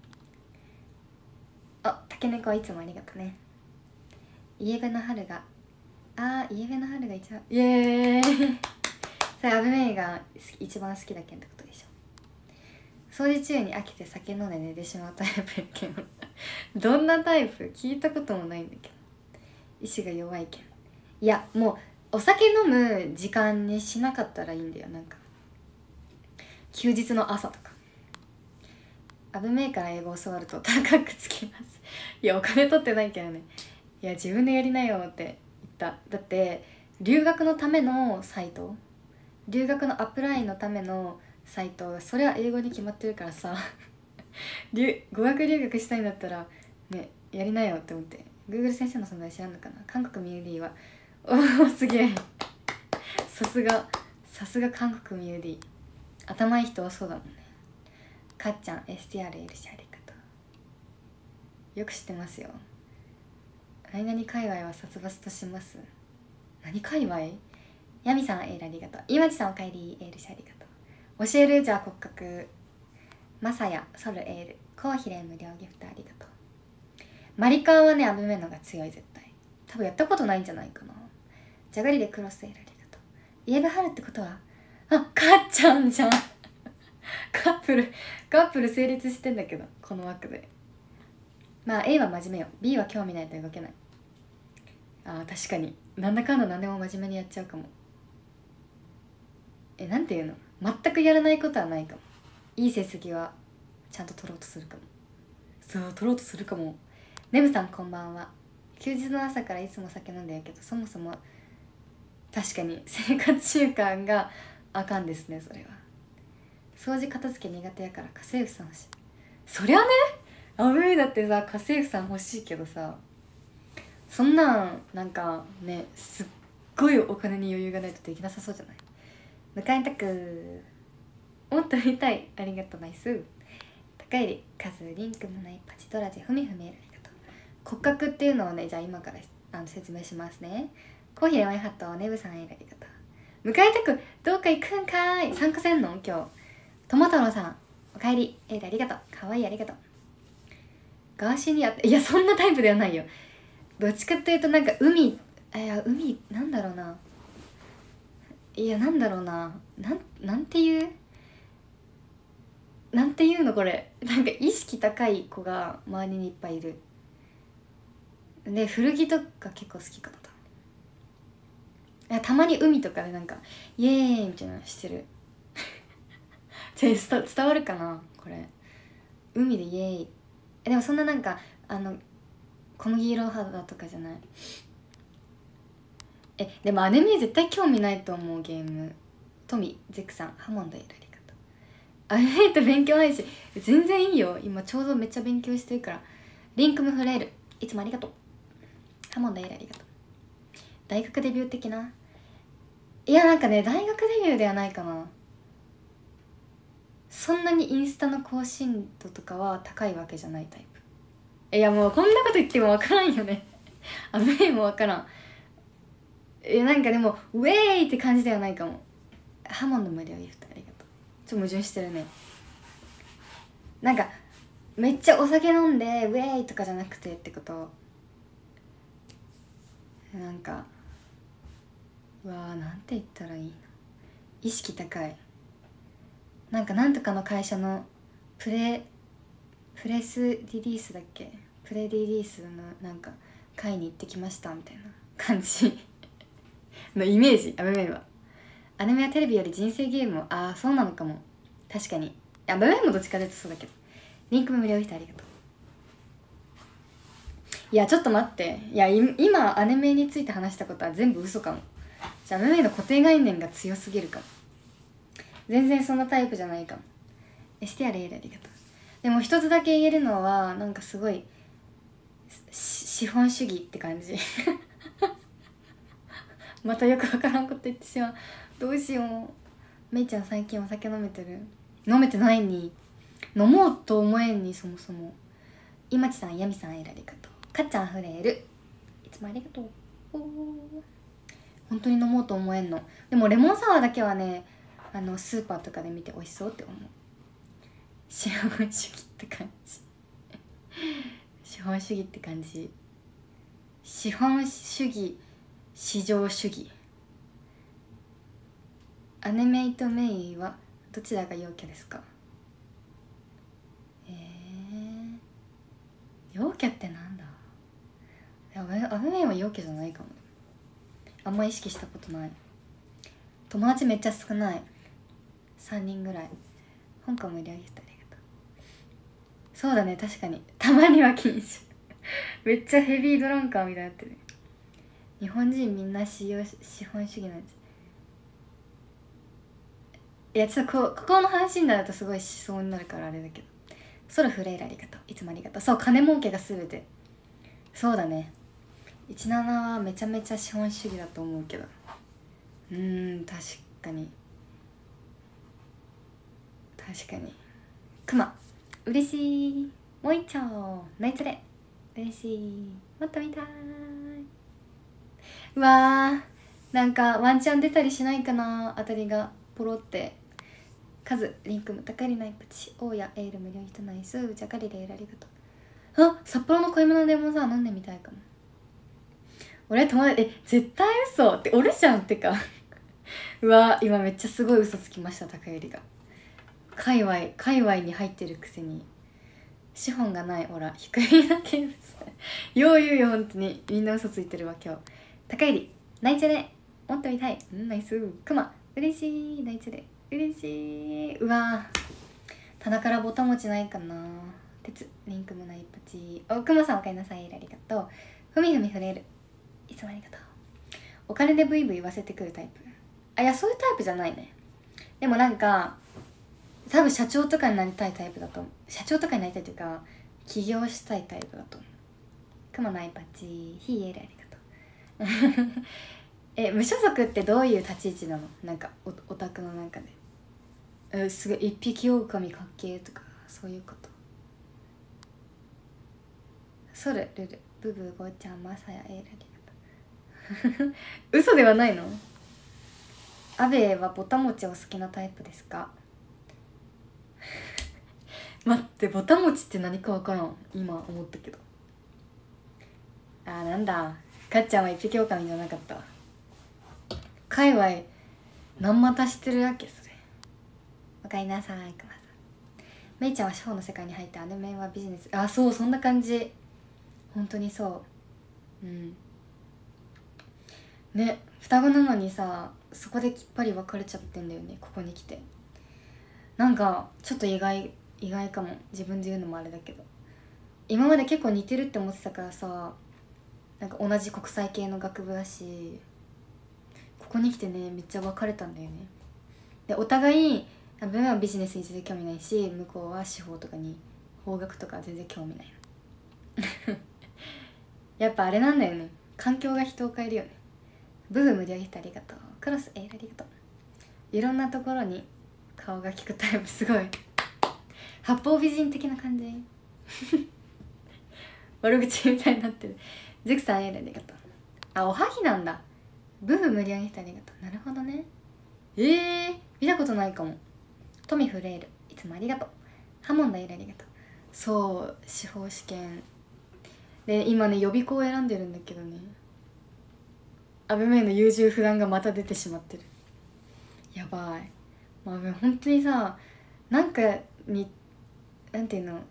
Speaker 1: あタケネコはいつもありがとうね。イエベの春があーイエベの春が一番イエーイそれアブメイが一番好きだけんってことでしょ。掃除中に飽きて酒飲んで寝てしまうタイプやけんどんなタイプ聞いたこともないんだけど、意志が弱いけん。いやもうお酒飲む時間にしなかったらいいんだよ。なんか休日の朝とか。アブメイから英語を教わると高くつきます。いやお金取ってないけどね。いや自分でやりなよって言った。だって留学のためのサイト、留学のアプライのためのサイト、それは英語に決まってるからさ語学留学したいんだったらねやりなよって思って。 Google 先生の存在知らんのかな。韓国ミューディーはおおすげえさすがさすが韓国ミューディー、頭いい人はそうだもんね。かっちゃん エスティーアールエルシャありがとう。よく知ってますよ。何々界隈は殺伐とします。何界隈。ヤミさんエールありがとう。イマチさんおかえりエールシャありがとう。教えるじゃあ骨格。マサヤソルエールコーヒレ無料ギフトありがとう。マリカーはねアブメのが強い絶対。多分やったことないんじゃないかな。ジャガリでクロスエールありがとう。イエブハルってことはあかっちゃんじゃんカップルカップル成立してんだけどこの枠で。まあ A は真面目よ、 B は興味ないと動けない。あー確かになんだかんだ何でも真面目にやっちゃうかも。えなんていうの、全くやらないことはないかも。いい成績はちゃんと取ろうとするかも。そう取ろうとするかも。ネムさんこんばんは。休日の朝からいつも酒飲んでるけどそもそも確かに生活習慣があかんですね。それは掃除片付け苦手やから家政婦さん欲しい。そりゃねあ無理だってさ、家政婦さん欲しいけどさ、そんなんなんかねすっごいお金に余裕がないとできなさそうじゃない。迎えたくもっと見たいありがとうナイス。高入りカズリンクもないパチドラジふみふみありがとう。骨格っていうのをねじゃあ今からあの説明しますね。コーヒーレモンハットネブさんありがとう。迎えたくどうか行くんかーい。参加せんの今日。とも太郎さんおかえりエールありがとう。かわいいありがとう。ガーシーにやっていやそんなタイプではないよ。どっちかっていうとなんか海いや海なんだろうな、いやなんだろうな、なんなんていうなんていうのこれ、なんか意識高い子が周りにいっぱいいる。で古着とか結構好きかな。多分たまに海とかでなんかイエーイみたいなのしてる伝わるかなこれ。海でイエーイ。でもそんななんかあの小麦色肌とかじゃない。えでもアニメ絶対興味ないと思う。ゲームトミゼクさんハモンドいるありがとう。アニメって勉強ないし全然いいよ。今ちょうどめっちゃ勉強してるから。リンクもフレールいつもありがとう。ハモンドいるありがとう。大学デビュー的な。いやなんかね大学デビューではないかな。そんなにインスタの更新度とかは高いわけじゃないタイプ。いやもうこんなこと言っても分からんよねあめも分からん。えなんかでもウェーイって感じではないかも。ハモンの無料ギフトありがとう。ちょっと矛盾してるね。なんかめっちゃお酒飲んでウェーイとかじゃなくてってこと。なんかうわーなんて言ったらいいの。意識高い。なんかなんとかの会社のプレプレスリリースだっけ。プレリリースのなんか会に行ってきましたみたいな感じのイメージ。アメメはアニメはテレビより人生ゲームを。ああそうなのかも確かに。アメメもどっちかというとそうだけど。リンクも無料してありがとう。いやちょっと待って。いや今アニメについて話したことは全部嘘かも。じゃあアメメの固定概念が強すぎるかも。全然そんなタイプじゃないかも。えしてやれありがとう。でも一つだけ言えるのはなんかすごい資本主義って感じまたよくわからんこと言ってしまう。どうしよう。めいちゃん最近お酒飲めてる？飲めてないに。飲もうと思えんにそもそも。いまちさんやみさんありがとう。かっちゃんフレールいつもありがとう。お本当に飲もうと思えんの。でもレモンサワーだけはねあのスーパーとかで見て美味しそうって思う。資本主義って感じ資本主義って感じ。資本主義市場主義。アネメイとメイはどちらが陽キャですか？えー、陽キャってなんだ。アネメイは陽キャじゃないかも。あんま意識したことない。友達めっちゃ少ない。さんにんぐらい。本館も入れ上げてありがとう。そうだね確かにたまには禁酒めっちゃヘビードランカーみたいになってる。日本人みんな資本主義なんです。いやちょっとこここの話になるとすごい思想になるからあれだけど。ソルフレイラありがとう。いつもありがとう。そう金儲けが全て。そうだね。じゅうななはめちゃめちゃ資本主義だと思うけど。うーん確かに確かに。クマ嬉しい。もう一丁ナイツレ嬉しい。もっと見たい。うわーなんかワンチャン出たりしないかな。当たりがポロって。カズリンクも高りないプチ大家エール無料人ナイスじゃかりレールありがとう。あ札幌の濃いめのレモンサワー飲んでみたいかも。俺友達え絶対嘘って俺じゃんってかうわ今めっちゃすごい嘘つきました。高りが界隈界隈に入ってるくせに資本がないオラ低いだけですよう言うよ本当に。みんな嘘ついてるわ今日。高入りナイチェレもっと見たい。うんナイスクマ嬉しい。ナイチェレ嬉しい。うわ棚からボタン持ちないかな。鉄リンクもないパチ。おクマさんおかえりなさいありがとう。ふみふみ触れるいつもありがとう。お金でブイブイ言わせてくるタイプ。あいやそういうタイプじゃないね。でもなんか多分社長とかになりたいタイプだと思う。社長とかになりたいというか起業したいタイプだと思う。くまないパチヒーエールありがとうえ無所属ってどういう立ち位置なの。なんかオタクの中でえすごい一匹狼かっけーとかそういうこと。ソルルルブブゴーちゃんマサヤエールありがとう嘘ではないの。アベはぼたもちお好きなタイプですか待ってぼたもちって何か分からん今思ったけど。あーなんだかっちゃんは一匹狼じゃなかった。界隈何股してるわけそれ。おかえりなさいくまさん。 めいちゃんは司法の世界に入って姉面はビジネス。あ、そう、そんな感じ。本当にそう。うんね、双子なのにさ、そこできっぱり別れちゃってんだよね、ここに来て。なんかちょっと意外意外かも。自分で言うのもあれだけど、今まで結構似てるって思ってたからさ、なんか同じ国際系の学部だし、ここに来てねめっちゃ別れたんだよね。でお互い自分はビジネスに全然興味ないし、向こうは司法とかに法学とか全然興味ないのやっぱあれなんだよね、環境が人を変えるよね。ブームであげてありがとう。クロスエイありがとう。いろんなところに顔が利くタイプ。すごい八方美人的な感じ悪口みたいになってる。ゼクさんエイありがとう。あ、おはぎなんだ。ブーム盛り上げてありがとう。なるほどね。えー、見たことないかも。トミフレールいつもありがとう。ハモンダエイありがとう。そう、司法試験で今ね予備校を選んでるんだけどね、アベメイの優柔不断がまた出てしまってる。やばい。まあ本当にさ、なんかになんていうの、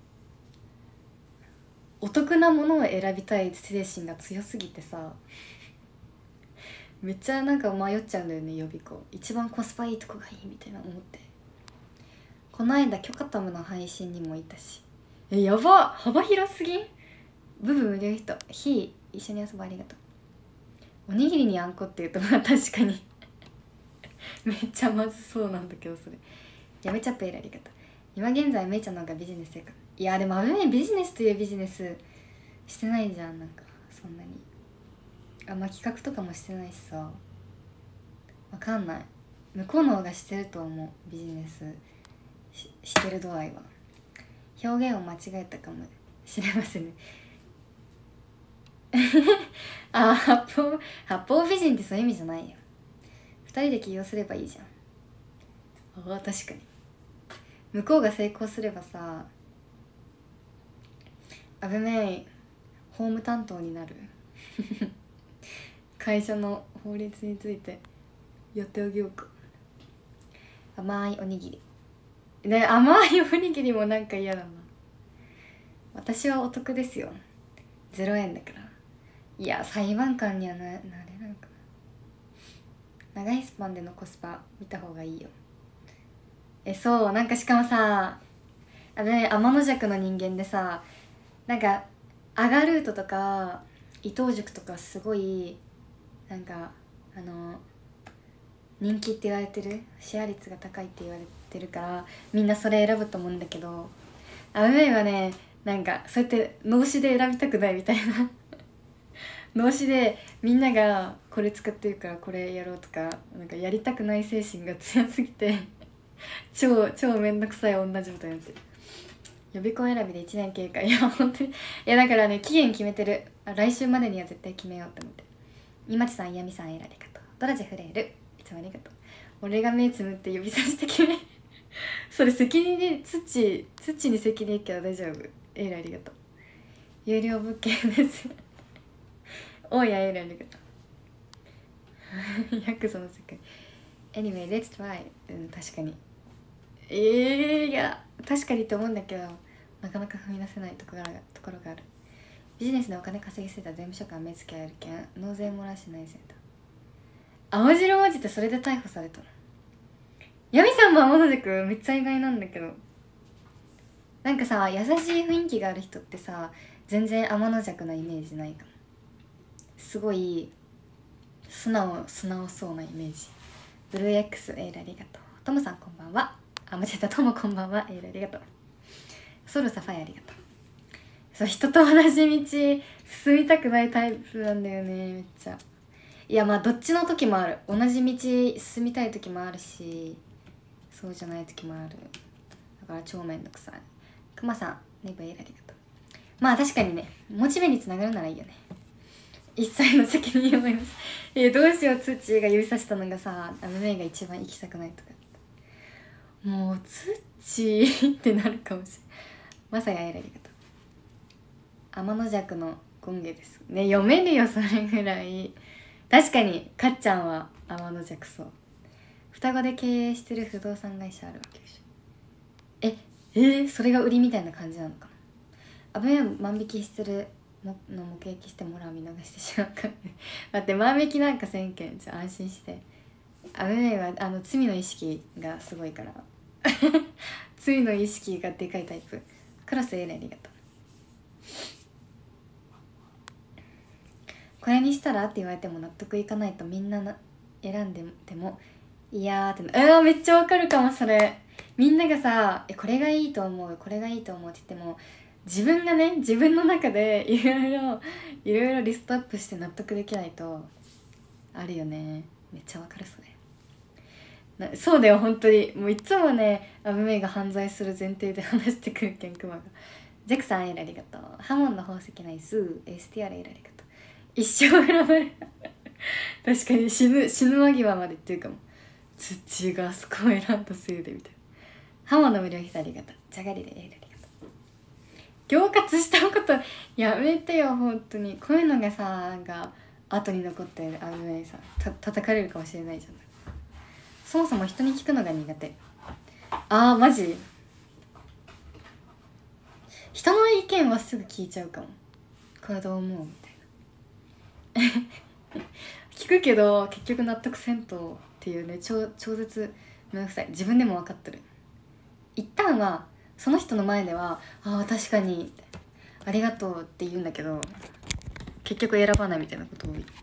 Speaker 1: お得なものを選びたい精神が強すぎてさめっちゃなんか迷っちゃうんだよね。予備校一番コスパいいとこがいいみたいな思って。この間キョカタムの配信にもいたし。え、やば、幅広すぎん。ブブ無料人、ひ一緒に遊ぶありがとう。おにぎりにあんこって言うとまあ確かにめっちゃまずそうなんだけど、それやめちゃった。えらありがとう。今現在めいちゃんの方がビジネスやから。いやでもあめビジネスというビジネスしてないじゃん。なんかそんなにあんま企画とかもしてないしさ、わかんない。向こうの方がしてると思う。ビジネス し, してる度合いは。表現を間違えたかもしれませんねあ、八方八方美人ってそういう意味じゃないよ。二人で起業すればいいじゃん。ああ確かに。向こうが成功すればさ、アベメイ法務担当になる会社の法律についてやってあげようか。甘いおにぎりね、甘いおにぎりもなんか嫌だな。私はお得ですよ、ゼロえんだから。いや裁判官には な, なれないのかな。長いスパンでのコスパ見た方がいいよ。え、そう、なんかしかもさ、あれ、ね、天の弱の人間でさ、なんかアガルートとか伊藤塾とかすごいなんかあの人気って言われてる、シェア率が高いって言われてるからみんなそれ選ぶと思うんだけど、アウェイはね、なんかそうやって脳死で選びたくないみたいな脳死でみんながこれ使ってるからこれやろうとか、なんかやりたくない精神が強すぎて超超めんどくさい女状態になってる。予備校選びでいちねん経過。いや本当に、いやだからね期限決めてる。来週までには絶対決めようって思って。みまちさん、やみさん、えらありがとう。ドラジェフレールいつもありがとう。俺が目つむって指さして決めそれ責任で土土に責任いけば大丈夫。えらありがとう。有料物件ですおいや、えらありがとうヤクザの世界。 Anyway let's try。 うん確かに。えー、いや確かにって思うんだけど、なかなか踏み出せないところがところがある。ビジネスでお金稼ぎすぎた税務署から目つけられるけん納税漏らしないせいだ。青白文字ってそれで逮捕されたの。ヤミさんも天の塾めっちゃ意外なんだけど、なんかさ優しい雰囲気がある人ってさ全然天の塾なイメージないかも。すごい素直素直そうなイメージ。ブルー X エールありがとう。トムさんこんばんは。あ、間違えた。トモこんばんは。エールありがとう。ソルサファイありがとう。そう、人と同じ道進みたくないタイプなんだよね、めっちゃ。いやまあどっちの時もある。同じ道進みたい時もあるし、そうじゃない時もある。だから超めんどくさい。クマさんネイバーエールありがとう。まあ確かにね、モチベにつながるならいいよね。一切の責任を負います。えどうしよう。ツッチーが指さしたのがさ、アメメイが一番行きたくないとか。もうツッチーってなるかもしれない。まさやえらありがとう。天の弱の権下ですね。読めるよそれぐらい。確かにかっちゃんは天の弱そう。双子で経営してる不動産会社あるわけでしょ。ええー、それが売りみたいな感じなのかな。危ない万引きしてるのの目撃してもらう見逃してしまうから待って、万引きなんかせんけん、じゃ安心して。危ないはあの罪の意識がすごいから罪の意識がでかいタイプ。クロスエレありがとう。これにしたらって言われても納得いかないとみんなな選んでてもいやーってな、えー、めっちゃわかるかもそれ。みんながさえこれがいいと思うこれがいいと思うって言っても自分がね自分の中でいろいろいろいろリストアップして納得できないとあるよね。めっちゃわかるそれ。なそうだよ本当に。もういつもねアブメイが犯罪する前提で話してくるけんクマが。ジャクさんエールありがとう。ハモンの宝石ナイス。エスティアルエールありがとう。一生選ばれ確かに死ぬ死ぬ間際まで言ってるかも。土があそこを選んだせいでみたいな。ハモの無料人ありがとう。ジャガリでエールありがとう。恐喝したことやめてよ本当に。こういうのがさが後に残ってる危ないさた叩かれるかもしれないじゃん。そもそも人に聞くのが苦手。あーマジ人の意見はすぐ聞いちゃうかも。これどう思うみたいな聞くけど結局納得せんとっていうね、超超絶めんどくさい。自分でも分かってる。一旦はその人の前ではああ確かにありがとうって言うんだけど結局選ばないみたいなこと多い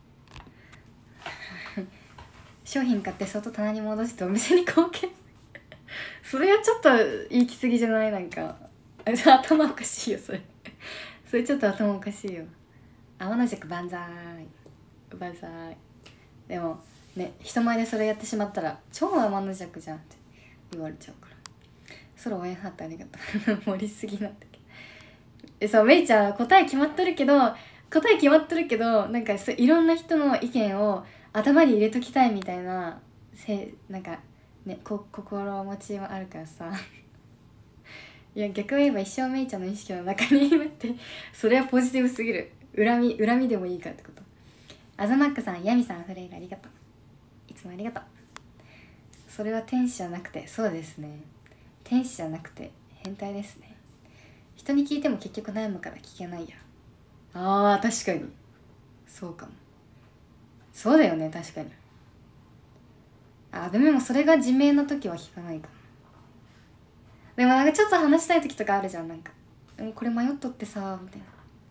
Speaker 1: 商品買って外棚に戻してお店に貢献それはちょっと言いき過ぎじゃない？なんか頭おかしいよそれそれちょっと頭おかしいよ。天の塾万歳万歳。でもね人前でそれやってしまったら超天の塾じゃんって言われちゃうから。それ応援ハートありがとう盛りすぎなんだけど。えそうめいちゃん答え決まっとるけど答え決まっとるけどなんかそういろんな人の意見を頭に入れときたいみたいなせなんかねこ心持ちもあるからさいや逆を言えば一生めいちゃんの意識の中にいるってそれはポジティブすぎる。恨み恨みでもいいかってこと。アザマックさんヤミさんフレイルありがとう。いつもありがとう。それは天使じゃなくてそうですね天使じゃなくて変態ですね。人に聞いても結局悩むから聞けないや。あー確かにそうかも。そうだよね確かに。あでもそれが自明の時は聞かないかな。でもなんかちょっと話したい時とかあるじゃん。なんかこれ迷っとってさみたいな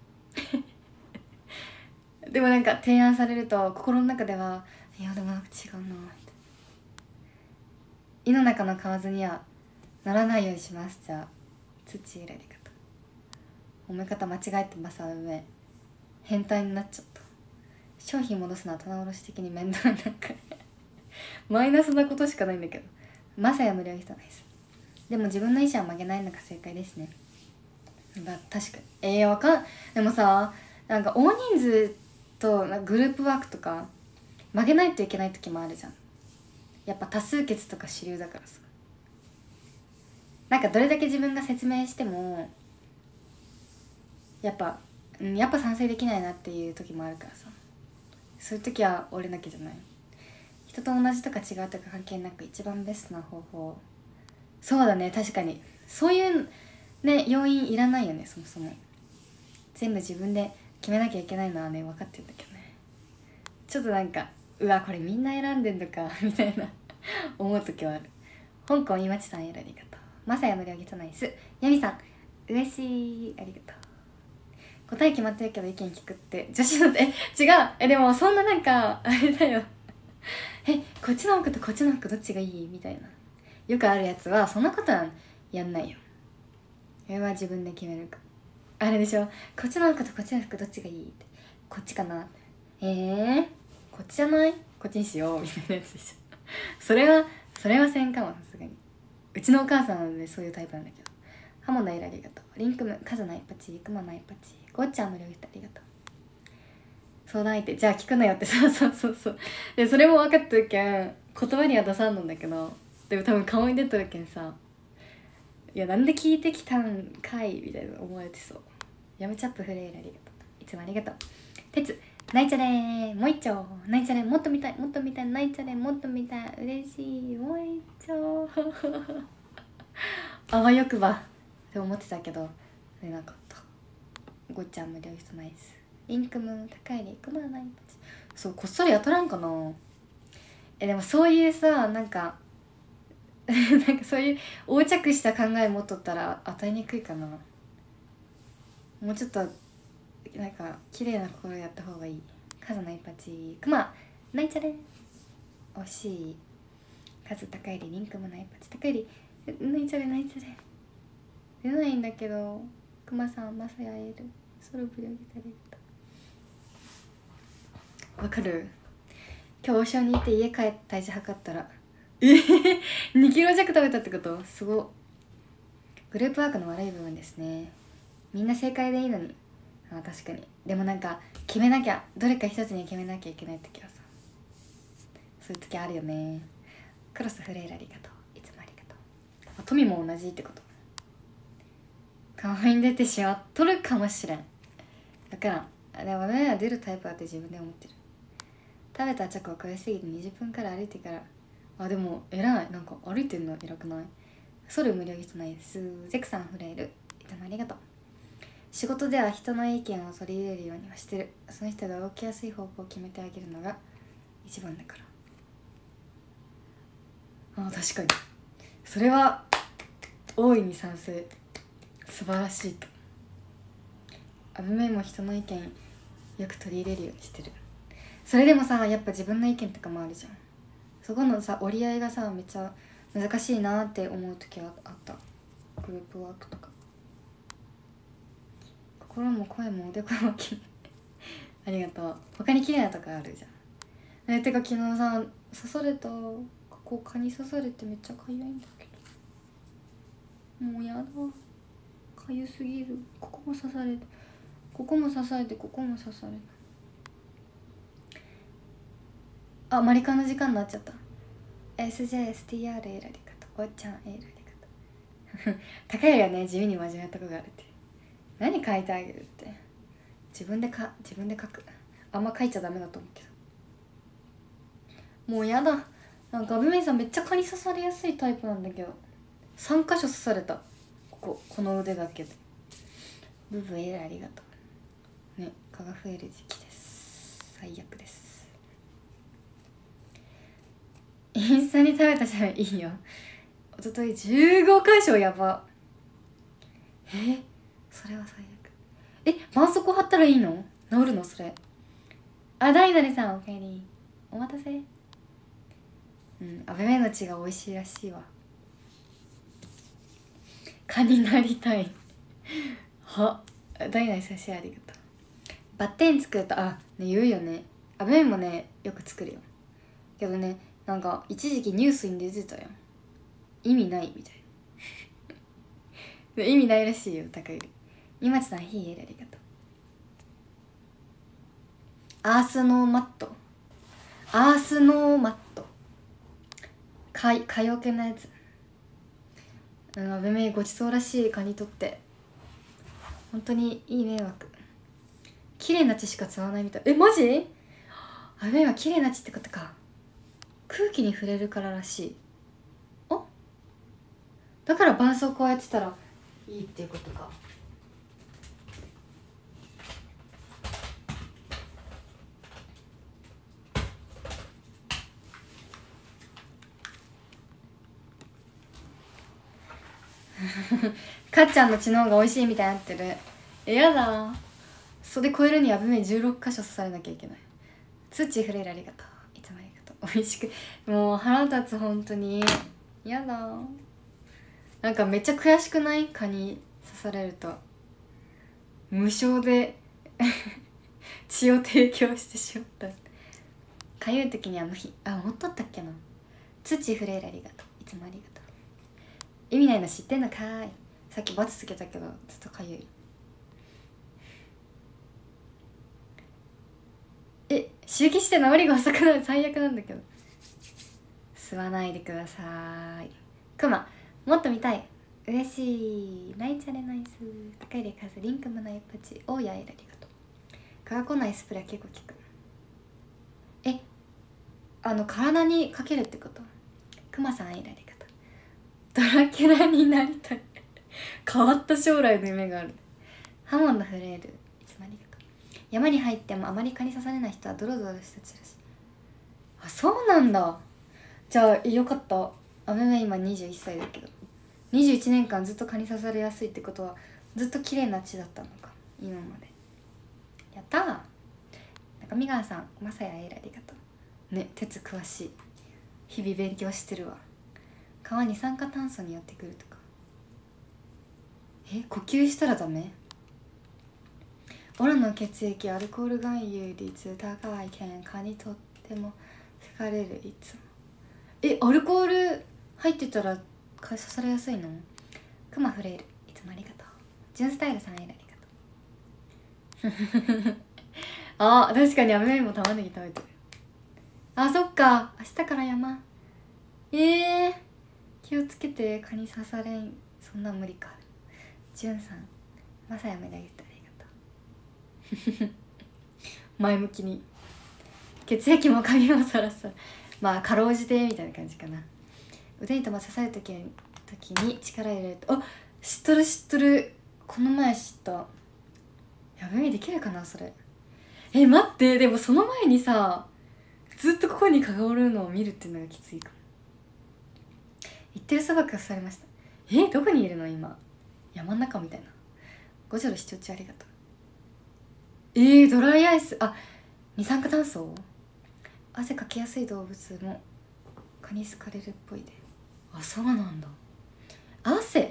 Speaker 1: でもなんか提案されると心の中ではいやでもなんか違うなって胃の中の蛙にはならないようにします。じゃあ土入れり方褒め方間違えてます。あの上変態になっちゃった。商品戻すのは棚卸し的に面倒なんかマイナスなことしかないんだけど。まさや無料人ないです。でも自分の意思は曲げないのが正解ですね。まあ確かにえー、わかんでもさなんか大人数とグループワークとか曲げないといけない時もあるじゃん。やっぱ多数決とか主流だからさなんかどれだけ自分が説明してもやっぱやっぱ賛成できないなっていう時もあるからさそういう時は折れなきゃじゃない。人と同じとか違うとか関係なく一番ベストな方法。そうだね確かにそういうね要因いらないよね。そもそも全部自分で決めなきゃいけないのはね分かってるんだけどね。ちょっとなんかうわこれみんな選んでんのかみたいな思う時はある。香港いまちさんえらありがとう。まさや無料ゲットナイス。やみさん嬉しいありがとう。答え決まってるけど意見聞くって女子のえ違うえでもそんななんかあれだよえこっちの服とこっちの服どっちがいいみたいなよくあるやつはそんなことはやんないよ。それは自分で決めるか。あれでしょこっちの服とこっちの服どっちがいいってこっちかなえー、こっちじゃないこっちにしようみたいなやつでしょそれはそれはせんかもさすがに。うちのお母さんはねそういうタイプなんだけど。ハモナイルありがとう。リンクムカズナイパチクマナイパチゴッチャン無料ギフトありがとう。相談相手じゃあ聞くなよってそうそうそうそうでそれも分かってるけん言葉には出さんのんだけどでも多分顔に出とるけんさいやなんで聞いてきたんかいみたいな思われてそう。やめチャップフレイルありがとう。いつもありがとう。てつナイチャレーもう一丁ナイチャレーもっと見たいもっと見たいナイチャレーもっと見たい嬉しいもう一丁あわよくばって思ってたけど出なかった。ごっちゃん無料人ナイスリンクムーン高いリクマナイパチ。そうこっそり当たらんかな。えでもそういうさなんかなんかそういう横着した考え持っとったら当たりにくいかな。もうちょっとなんか綺麗な心やった方がいい。数ナイパチクマナイチャレ惜しい。数高いリリンクもナイパチ高いリナイチャレナイチャレ出ないんだけどクマさんマサヤエルソロブリョギタレたわかる。今日王将に行って家帰って体重測ったらえにキロ弱食べたってこと。すご。グループワークの悪い部分ですね。みんな正解でいいのに。あ確かに。でもなんか決めなきゃどれか一つに決めなきゃいけない時はさそういう時あるよね。クロスフレイルありがとういつもありがとう。富も同じってこと。顔に出てしまっとるかもしれん。だからでもね出るタイプだって自分で思ってる。食べたチョコを食いすぎてにじゅっぷんから歩いてからあでも偉いなんか歩いてるの偉くない。それ無料人ないです。ゼクさんフレイルいつもありがとう。仕事では人の意見を取り入れるようにはしてる。その人が動きやすい方向を決めてあげるのが一番だから。あ確かにそれは大いに賛成。素晴らしいと。アブメイも人の意見よく取り入れるようにしてる。それでもさやっぱ自分の意見とかもあるじゃん。そこのさ折り合いがさめっちゃ難しいなって思う時はあった。グループワークとか心も声もおでこもきれいありがとう。他に綺麗なとこあるじゃん。えてか昨日さ刺されたここ蚊に刺されてめっちゃかゆいんだけどもうやだかゆすぎる。ここも刺されてここも刺されてここも刺されてあマリカの時間になっちゃった。 エスジェーエスティーアール エールありがとう。ごっちゃん エールありがとう高いよね地味に真面目なとこがあるって。何書いてあげるって自分でか自分で書く。あんま書いちゃダメだと思うけどもうやだ。なんかアブメイさんめっちゃ蚊に刺されやすいタイプなんだけどさんかしょ刺された。こここの腕だけで。ブブエールありがとうね。蚊が増える時期です。最悪です。インスタに食べたじゃんいいよ。おとといじゅうごかしょやば。えそれは最悪。え絆創膏貼ったらいいの治るのそれ。あダイナリさんおかえりお待たせ。うんアベメの血が美味しいらしいわ。蚊になりたいはダイナリ先生ありがとう。バッテン作るとあね言うよね。アベメもねよく作るよけどねなんか一時期ニュースに出てたよ。意味ないみたいな意味ないらしいよ高いり。今町さんヒーエルありがとう。アースノーマットアースノーマットかい蚊よけのやつ。うんアベメごちそうらしい蚊にとって本当にいい迷惑。綺麗な血しか使わないみたい。えマジアベメは綺麗な血ってことか。空気に触れるかららしい。あだから絆創膏やってたらいいっていうことか。かっちゃんの血の方が美味しいみたいになってる。えやだ。それ超えるにはアブメじゅうろっかしょ刺されなきゃいけない。ツーチーフレイルありがとういつもありがとう。美味しくもう腹立つ本当にやだ。なんかめっちゃ悔しくない蚊に刺されると無償で血を提供してしまった。かゆい時には無比あ持っとったっけな。ツーチーフレイルありがとういつもありがとう。意味ないの知ってんのかーい。さっきバツつけたけどちょっとかゆい。え周期して治りが遅くなる最悪なんだけど。吸わないでください。クマもっと見たい嬉しい。ナイチャレナイス高いで数リンクもないパチオーヤエラありがとう。蚊が来ないスプレー結構効く。えあの体にかけるってこと。クマさんエラありがとう。 ドラキュラになりたい変わった将来の夢がある。ハモンのフレールいつもありがとう。山に入ってもあまり蚊に刺されない人はドロドロしたチラシ。あ、そうなんだ。じゃあよかった。あめめ今にじゅういっさいだけどにじゅういちねんかんずっと蚊に刺されやすいってことはずっと綺麗な血だったのか今まで。やったー。中見川さん、まさやえらありがとうね。鉄詳しい。日々勉強してるわ。川二酸化炭素にやってくるとか。え、呼吸したらダメ？オラの血液アルコール含有率高いけん蚊にとっても好かれるいつも。え、アルコール入ってたら蚊刺されやすいの？クマフレールいつもありがとう。ジュンスタイルさんえらありがとうあ、確かにアメメも玉ねぎ食べてる。あ、そっか、明日から山。えー、気をつけて、蚊に刺されん。そんな無理か。ジュンさん、まさやめだげてありがとう前向きに。血液も髪もさらさら。まあかろうじてみたいな感じかな。腕にとま刺さる時に時に力入れると。あ、知っとる知っとる。この前知った。やべみできるかなそれ。え、待って、でもその前にさ、ずっとここに蚊がおるのを見るっていうのがきついかも。言ってるそばが刺されました。え、どこにいるの今。山の中みたいな。ごじょろ視聴中ありがとう。えー、ドライアイス。あ、二酸化炭素。汗かきやすい動物も蚊に好かれるっぽいで。あ、そうなんだ。汗。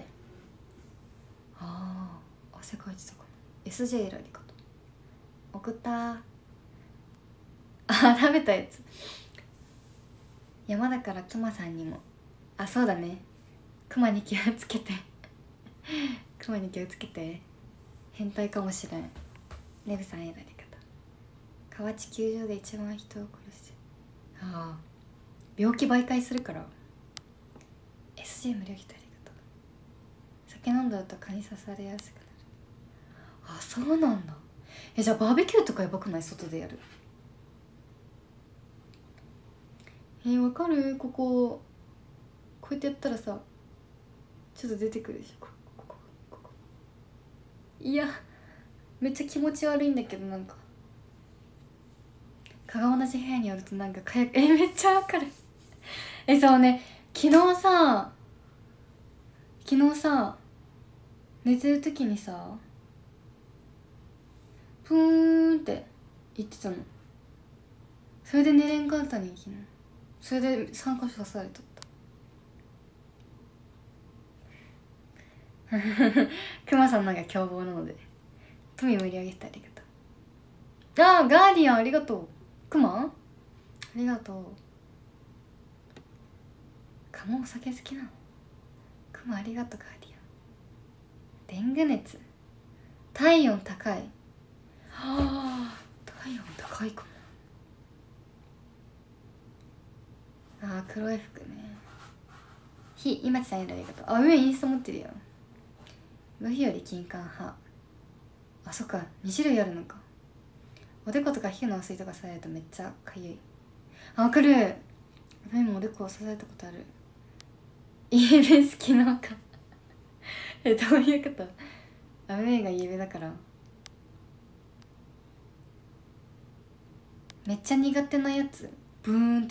Speaker 1: ああ、汗かいてたかな。 エスジェー 選びかと送った。あ、食べたやつ。山だからクマさんにも。あ、そうだね。クマに気をつけてクマに気をつけて。変態かもしれん。ネブさん選び方。川地球上で一番人を殺して。ああ、病気媒介するから。 エスジェー 無料ギターありがとう。酒飲んだと蚊に刺されやすくなる。あ、そうなんだ。え、じゃあバーベキューとかやばくない？外でやる。えー、わかる？こここうやってやったらさ、ちょっと出てくるでしょ。こここここ。いや、めっちゃ気持ち悪いんだけど、なんか蚊が同じ部屋におるとなんかかゆえ、めっちゃわかるえ、そうね、昨日さ昨日さ寝てる時にさ、プーンって言ってたの。それで寝れんかったね昨日。それでさんかしょ刺されとったクマさんなんか凶暴なので。富盛り上げてありがとう。あー、ガーディアンありがとう。クマありがとう。カモお酒好きなの？クマありがとう。ガーディアン。デング熱。体温高い。はあ、体温高いかも。あー、黒い服ね。ひ、今ちさんよりありがとう。あ、上インスタ持ってるよ。無比より金柑派。あ、そっか、に種類あるのか。おでことか皮膚の薄いとかされるとめっちゃかゆい。あ、わかる。私もおでこを刺されたことある。イエベ好きなのかえ、どういうこと？アメがイエベだからめっちゃ苦手なやつ。ブーンって。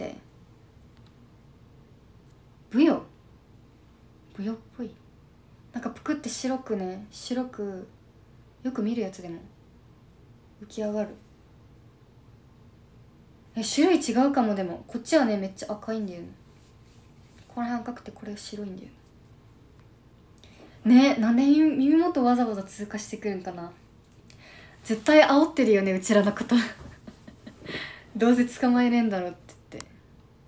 Speaker 1: ブヨブヨっぽい。なんかぷくって白くね、白くよく見るやつでも浮き上がる。え、種類違うかも。でもこっちはねめっちゃ赤いんだよね。この辺赤くてこれ白いんだよね。なんで耳元わざわざ通過してくるんかな。絶対煽ってるよねうちらのことどうせ捕まえれんだろうって言って。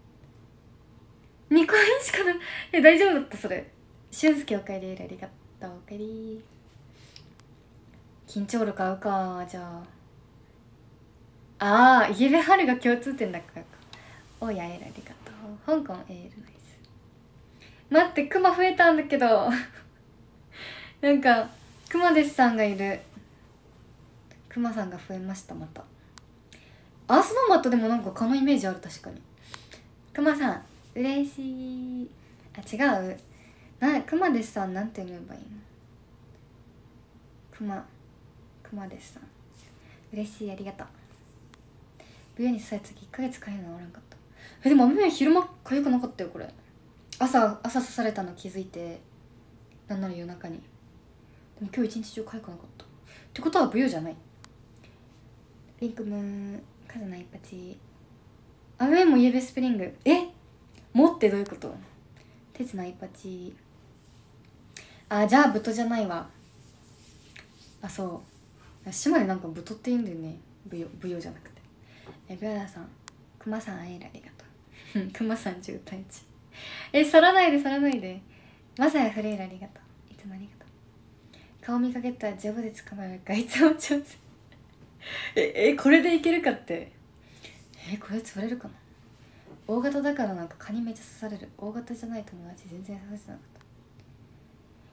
Speaker 1: にこえんしかない。え、大丈夫だったそれ。俊介おかえり、ありがとう。おかえり。緊張力合うか。じゃあああ、イエベハルが共通点だからか。おやえらありがとう。香港エールナイス。待って、クマ増えたんだけどなんかクマデスさんがいる。クマさんが増えました。またアースノーマットでもなんか蚊のイメージある。確かにクマさん嬉しい。あ、違う、 な、くまですさんなんて読めばいいの？くまくまですさん嬉しい、ありがとう。美容にさえ次いっかげつかゆいの治らんかった。えでも目昼間かゆくなかったよこれ。朝朝刺されたの気づいて、なんなら夜中に。でも今日一日中かゆくなかったってことは美容じゃない。リンクムーンカズナイパチアメもイエベスプリング。えもってどういうこと？テツナイパチ。あじゃあブトじゃないわ。あそう島根なんかブトって言うんだよね。ブヨブヨじゃなくて。えビアダさんクマさんあいらありがとうクマさん渋滞中。え去らないで去らないで。マサヤフレイラありがとう。いつもありがとう。顔見かけたらジョブで捕まえるかいつも上手ええこれでいけるかって。えこれ釣れるかな。大型だからなんか蚊にめっちゃ刺される。大型じゃない友達全然刺されてなかった。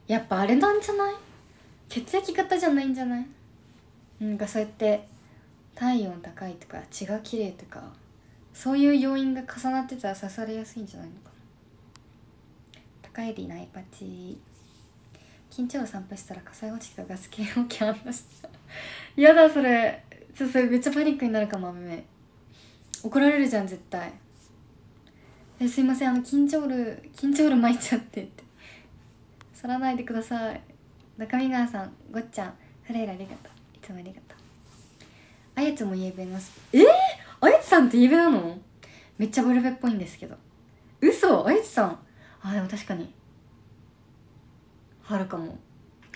Speaker 1: やっぱあれなんじゃない？血液型じゃないんじゃない？なんかそうやって体温高いとか血がきれいとかそういう要因が重なってたら刺されやすいんじゃないのかな。高いリナイパチ緊張を散歩したら火災落ちたガス系をキャンドしたやだそれちょっとそれめっちゃパニックになるかも。め怒られるじゃん絶対。えすいませんあの緊張ル緊張ル巻いちゃってって去らないでください。中見川さんごっちゃんフレイラありがとう。いつもありがとう。あやつもイエベます。えー、あやつさんってイエベなの？めっちゃブルベっぽいんですけど。嘘あやつさん。あでも確かに春かも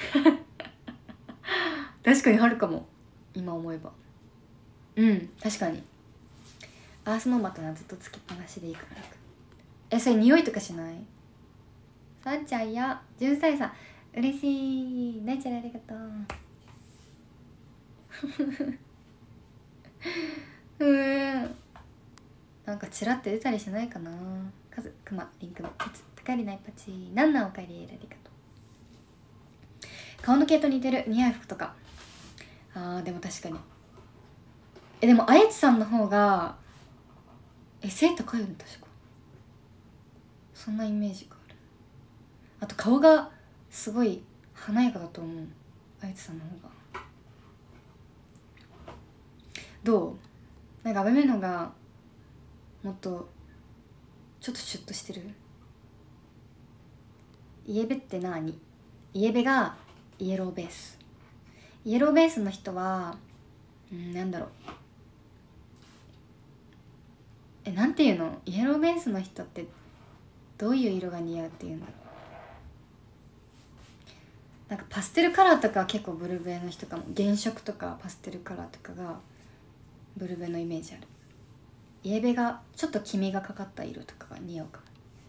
Speaker 1: 確かに春かも今思えば。うん確かにアースノーマトはずっとつきっぱなしでいいから。えそれ匂いとかしない？さんちゃんやじゅんさいさん嬉しい。ナイチャルありがとううんなんかチラって出たりしないかな。カズクマリンクの鉄高りないパチなんなんおかえりありがとう。顔の系と似てる似合う服とか。あーでも確かに。えでもあやつさんの方がえ背高いよね確か。そんなイメージがある。あと顔がすごい華やかだと思うあやつさんの方が。どう？なんかアベメのがもっとちょっとシュッとしてる。イエベって何？イエベがイエローベース。イエローベースの人はんなんだろうえなんていうの？イエローベースの人ってどういう色が似合うっていうんだろう。なんかパステルカラーとかは結構ブルベの人かも。原色とかパステルカラーとかがブルベのイメージある。イエベがちょっと黄みがかかった色とかが似合うかも。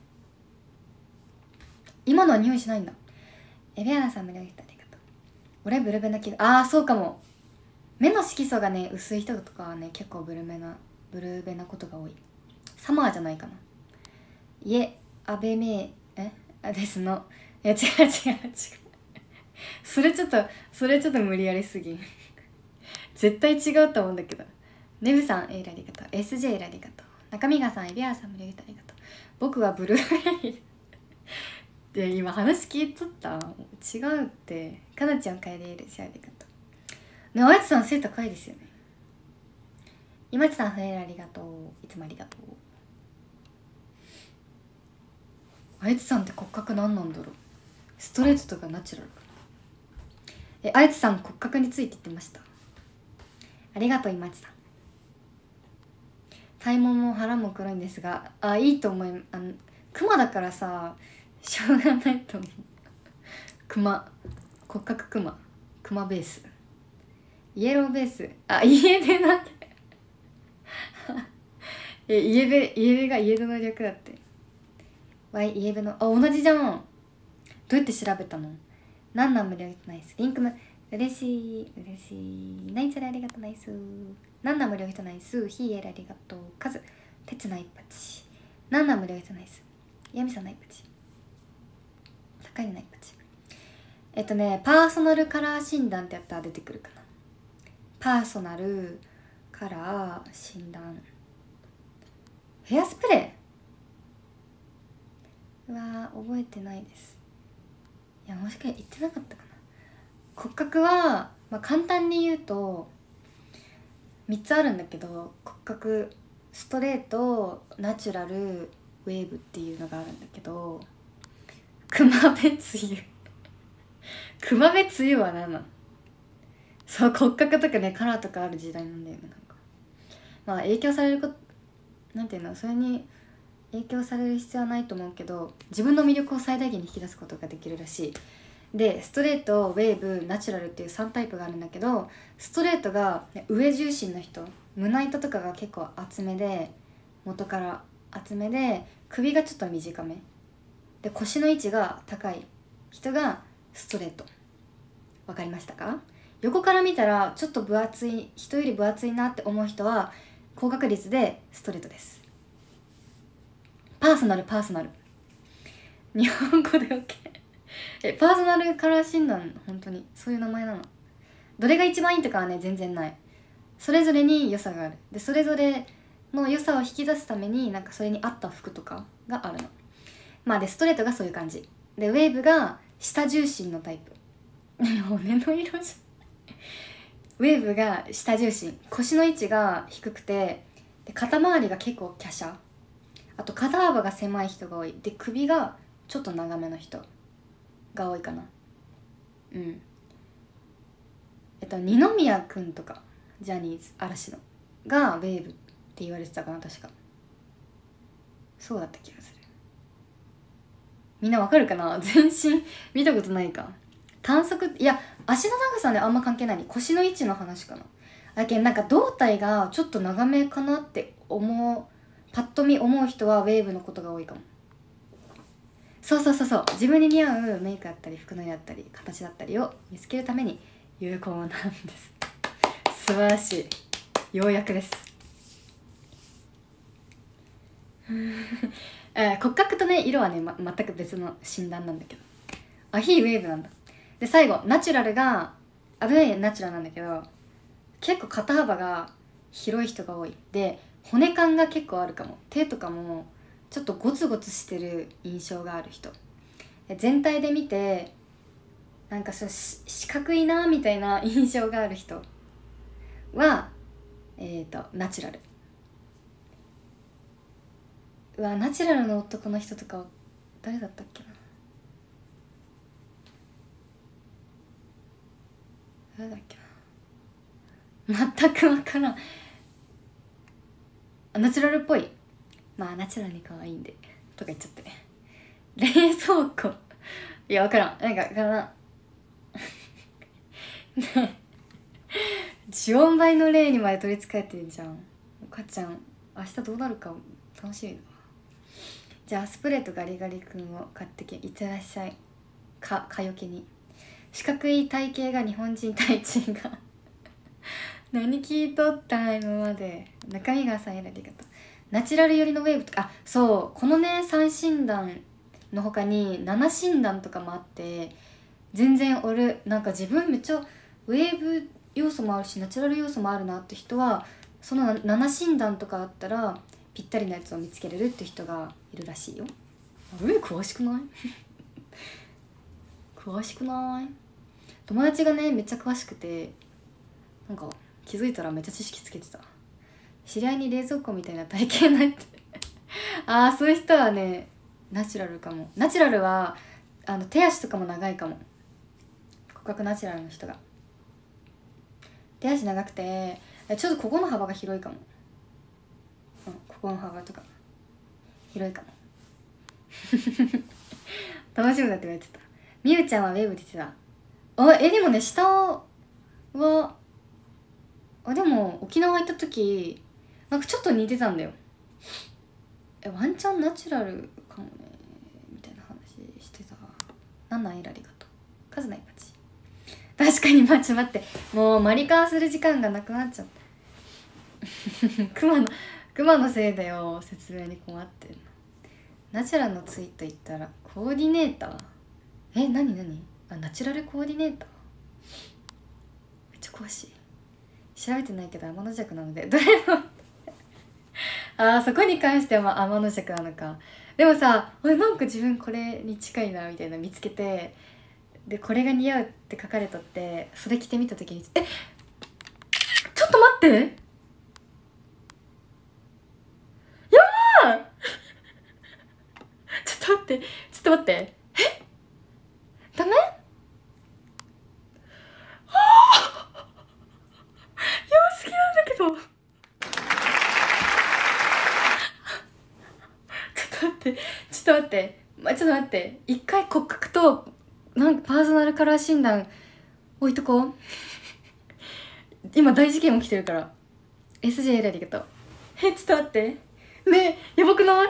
Speaker 1: 今のは匂いしないんだ。エベアナさん無料人ありがとう。俺ブルベな気がああそうかも。目の色素がね薄い人とかはね結構ブルベなブルベなことが多い。サマーじゃないかな。いえアベメえあですのいや違う違う違うそれちょっとそれちょっと無理やりすぎ絶対違うと思うんだけど。ネブさんエイラありがとう。 エスジェイ エイラありがとう。中身がさんエビアーさん無料人ありがとう。僕はブルーベリーで今話聞いとった。違うって。かなちゃん帰れるしありがとうね。あやつさん背高いですよね。今ちさんフレイラありがとう。いつもありがとう。あやつさんって骨格何なんだろう。ストレートとかナチュラルか。えあやつさん骨格について言ってました。ありがとう今ちさん。体毛も腹も黒いんですがあいいと思いあのクマだからさしょうがないと思うクマ骨格クマクマベースイエローベースあイエベなんでえイエベイエベがイエベの略だって。わいイエベのあ同じじゃん。どうやって調べたの？なんなん無料ナイスリンクム嬉しい嬉しいナイスでありがとうナイスなんなん無料ナイスヒーエルありがとうカズテツナイパチなんなん無料ナイスヤミさんナイパチ高いナイパチえっとねパーソナルカラー診断ってやったら出てくるかな。パーソナルカラー診断ヘアスプレーうわー覚えてないです。 やもしかして言ってなかったかな。骨格は、まあ、簡単に言うとみっつあるんだけど、骨格ストレート、ナチュラル、ウェーブっていうのがあるんだけど、熊辺つゆ熊辺つゆは何なの。そう骨格とかねカラーとかある時代なんだよね。なんかまあ影響されることなんていうの、それに影響される必要はないと思うけど、自分の魅力を最大限に引き出すことができるらしい。でストレート、ウェーブ、ナチュラルっていうさんタイプがあるんだけど、ストレートが、ね、上重心の人、胸板とかが結構厚めで、元から厚めで首がちょっと短めで腰の位置が高い人がストレート。わかりましたか？横から見たらちょっと分厚い、人より分厚いなって思う人は高確率でストレートです。パーソナルパーソナル日本語で OK えパーソナルカラー診断、本当にそういう名前なの。どれが一番いいとかはね全然ない。それぞれに良さがある。でそれぞれの良さを引き出すためになんかそれに合った服とかがあるの。まあでストレートがそういう感じで、ウェーブが下重心のタイプ骨の色じゃんウェーブが下重心、腰の位置が低くて、で肩周りが結構華奢、あと肩幅が狭い人が多い。で首がちょっと長めの人が多いかな。うんえっと二宮くんとかジャニーズ嵐のがウェーブって言われてたかな、確かそうだった気がする。みんなわかるかな全身見たことないか。短足、いや足の長さねあんま関係ない。腰の位置の話かな。だけどなんか胴体がちょっと長めかなって思う、パッと見思う人はウェーブのことが多いかも。そうそうそうそう、自分に似合うメイクだったり服の色だったり形だったりを見つけるために有効なんです。素晴らしい、ようやくですえー、骨格とね色はね、ま、全く別の診断なんだけど、あ非ウェーブなんだ。で最後ナチュラルが、あぶねナチュラルなんだけど結構肩幅が広い人が多い。で骨感が結構あるかも。手とかもちょっとゴツゴツしてる印象がある人で、全体で見てなんかそう四角いなみたいな印象がある人はえっとナチュラル。うわナチュラルの男の人とか誰だったっけな、誰だっけな、全く分からん。ナチュラルっぽい、まあナチュラルに可愛いんでとか言っちゃって冷蔵庫いや分からん、なんか分からんねじゅうおん倍の例にまで取りつかれてるじゃん。お母ちゃん明日どうなるか楽しみだわ。じゃあスプレーとガリガリ君を買ってき、いってらっしゃい。か蚊よけに。四角い体型が日本人体型が何聞いとった今まで。中身がさんありがとう。ナチュラル寄りのウェーブとか、あそうこのねさん診断の他になな診断とかもあって、全然俺なんか自分めっちゃウェーブ要素もあるしナチュラル要素もあるなって人は、そのなな診断とかあったらぴったりなやつを見つけれるって人がいるらしいよ。あれ詳しくない詳しくない？友達がねめっちゃ詳しくて、なんか気づいたらめっちゃ知識つけてた。知り合いに冷蔵庫みたいな体型ないってああそういう人はねナチュラルかも。ナチュラルはあの手足とかも長いかも。骨格ナチュラルの人が手足長くてちょっとここの幅が広いかも、うん、ここの幅とか広いかも楽しみだって言われてた。みゆちゃんはウェーブって言ってた。あえでもね下はあでも沖縄行った時なんかちょっと似てたんだよ。えワンチャンナチュラルかもねみたいな話してた。なんなんいらありがとう。数ないパチ。確かにまあちょっと待って、もうマリカーする時間がなくなっちゃったクマのクマのせいだよ、説明に困ってるの。ナチュラルのツイート言ったらコーディネーター、え何何あナチュラルコーディネーターめっちゃ詳しい。調べてないけど天の弱なのでどれもあーそこに関してはまあ天の弱なのか。でもさ俺なんか自分これに近いなみたいな見つけてでこれが似合うって書かれとって、それ着てみた時にえちょっと待って、やばーちょっと待ってちょっと待って、えダメ？はあやばすぎなんだけど、ちょっと待ってちょっと待って、ま、ちょっと待って、一回骨格となんかパーソナルカラー診断置いとこう今大事件起きてるから。 エスジェーエル ありがとう。えちょっと待ってねえ、やばくない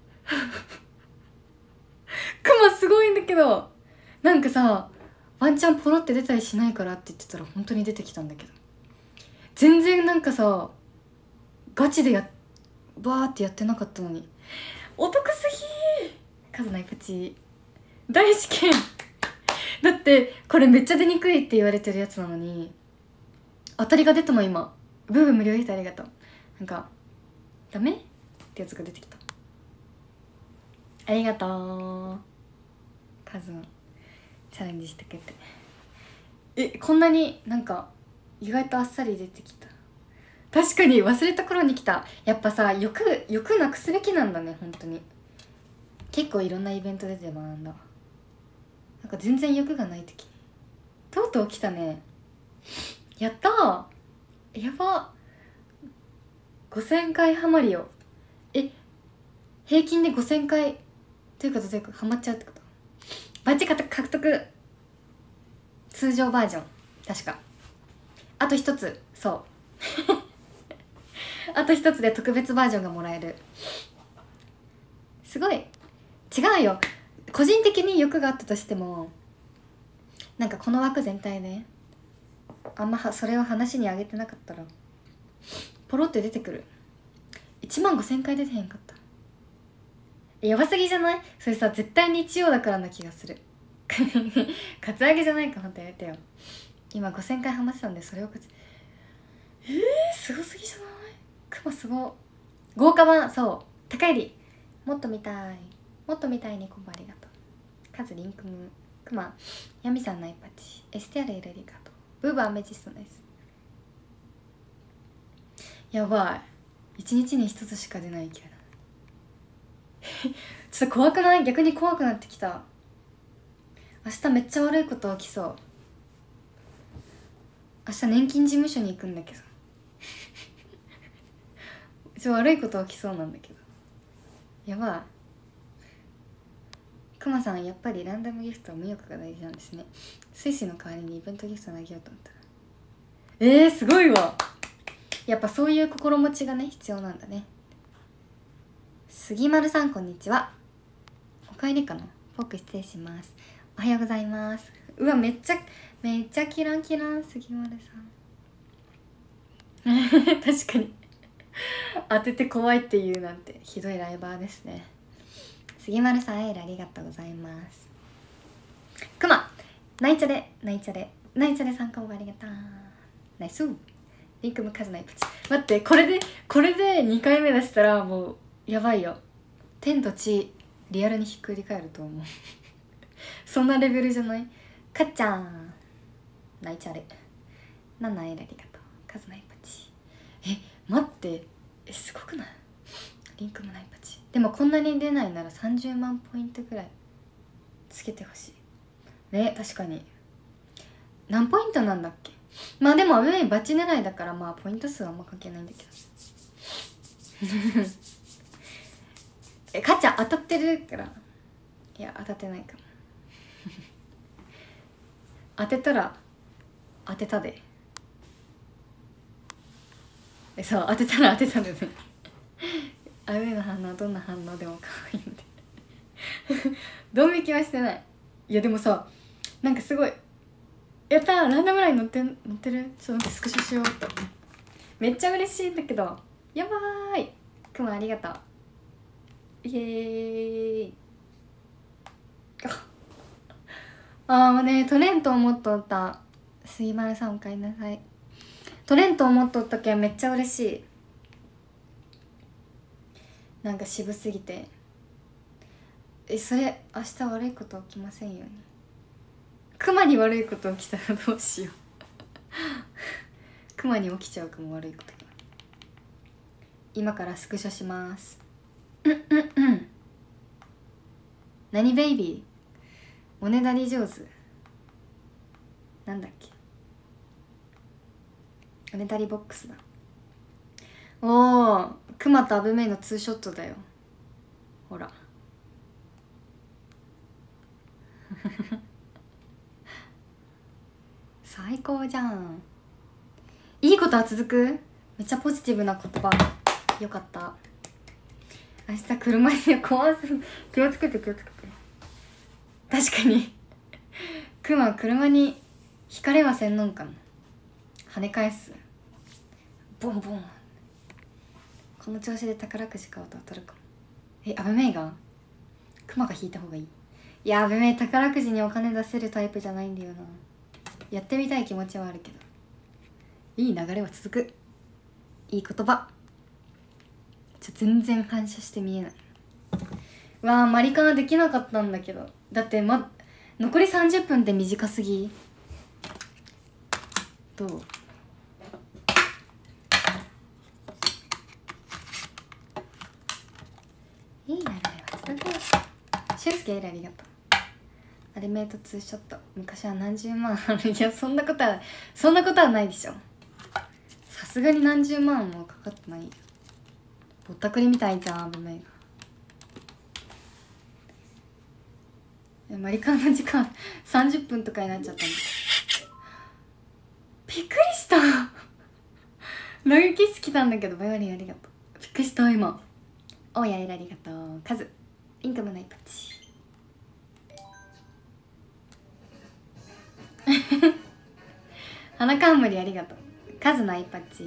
Speaker 1: クマすごいんだけど、なんかさワンチャンポロって出たりしないからって言ってたら本当に出てきたんだけど、全然なんかさガチでやバーってやってなかったのにお得すぎー。数ないプチ大試験だってこれめっちゃ出にくいって言われてるやつなのに当たりが出たの今。ブーブー無料人ありがとう。なんかダメってやつが出てきた。ありがとうカズマ、チャレンジしてくれて。えこんなになんか意外とあっさり出てきた。確かに忘れた頃に来た。やっぱさ欲欲なくすべきなんだね本当に。結構いろんなイベント出て学んだ。なんか全然欲がない時にとうとう来たね。やったー、やば、ごせんかいハマりよ。え平均でごせんかいということでハマっちゃうってこと。バッチ獲得、通常バージョン確かあと一つ、そうあと一つで特別バージョンがもらえる。すごい。違うよ、個人的に欲があったとしてもなんかこの枠全体であんまそれを話にあげてなかったらポロって出てくる。いちまんごせんかい出てへんかった。やばすぎじゃない？それさ絶対日曜だからな気がするカツアゲじゃないか、ほんとやめてよ。今ごせんかいハマってたんでそれをカツえー、すごすぎじゃない？クマすご。豪華版、そう高いりもっと見たい、もっと見たいにコンボありがとう。カズリンクムクマヤミさんナイパチエスティアレイレリガトブーバーアメジストです。やばい、一日に一つしか出ない勢いだちょっと怖くない？逆に怖くなってきた。明日めっちゃ悪いこと起きそう。明日年金事務所に行くんだけどちょ悪いこと起きそうなんだけど、やばい。クマさんやっぱりランダムギフトは無欲が大事なんですね。スイスイの代わりにイベントギフト投げようと思ったらえー、すごいわ。やっぱそういう心持ちがね必要なんだね。杉丸さんこんにちは。お帰りかな。フォーク失礼します。おはようございます。うわめっちゃめっちゃキランキラン杉丸さん確かに当てて怖いって言うなんてひどいライバーですね。杉丸さんエールありがとうございます。くまナイチャレナイチャレナイチャレ参加もありがとう。ナイスリンクも数ないプチ。待ってこれでこれでにかいめ出したらもうやばいよ。天と地リアルにひっくり返ると思うそんなレベルじゃない？かっちゃんナイチャレナナエールありがとう。数ないプチ。え待ってえすごくない？リンクもないパチ。でもこんなに出ないならさんじゅうまんポイントぐらいつけてほしいね。確かに何ポイントなんだっけ。まあでも上にバチ狙いだからまあポイント数はあんま関係ないんだけどえかっちゃん当たってるから。いや当たってないかも当てたら当てたでえそう当てたら当てたでねあ上の反応どんな反応でも可愛いんでドン引きはしてない。いやでもさなんかすごいやったーランダムライン乗って乗ってる。ちょっと待ってスクショしようっと。めっちゃ嬉しいんだけどやばーい。くまありがとう。イエーイああね取れんと思っとった。杉丸さんおかえりなさい。取れんと思っとったけんめっちゃ嬉しい。なんか渋すぎてえそれ明日悪いこと起きませんように。 クマに悪いこと起きたらどうしようクマに起きちゃうかも、悪いことが。今からスクショします。うんうんうん。何ベイビー、おねだり上手なんだっけ、おねだりボックスだ。おお、クマとアブメイのツーショットだよ、ほら最高じゃん。いいことは続く。めっちゃポジティブな言葉、よかった。明日車に怖すぎ、気をつけて気をつけて。確かにクマ車にひかれはせんのんかな。跳ね返す、ボンボン。この調子で宝くじ買うと当たるかも。え、アブメイがクマが引いた方がいい。いや、アブメイ宝くじにお金出せるタイプじゃないんだよな。やってみたい気持ちはあるけど、いい流れは続く。いい言葉。ちょ全然反射して見えない。わあ、マリカナできなかったんだけど。だってま残りさんじゅっぷんって短すぎ。どう？いい流れは続く。俊介エラありがとう。アルメイトツーショット、昔は何十万ある。いや、そんなことはそんなことはないでしょ。さすがに何十万もかかってないよ。ぼったくりみたいじゃん、アブメイが。マリカンの時間さんじゅっぷんとかになっちゃったんだ。びっくりした投げキス来たんだけど、バイオリンありがとう。びっくりした。今おやえらありがとう。カズインカムないパチ花冠ありがとう。カズないパチ。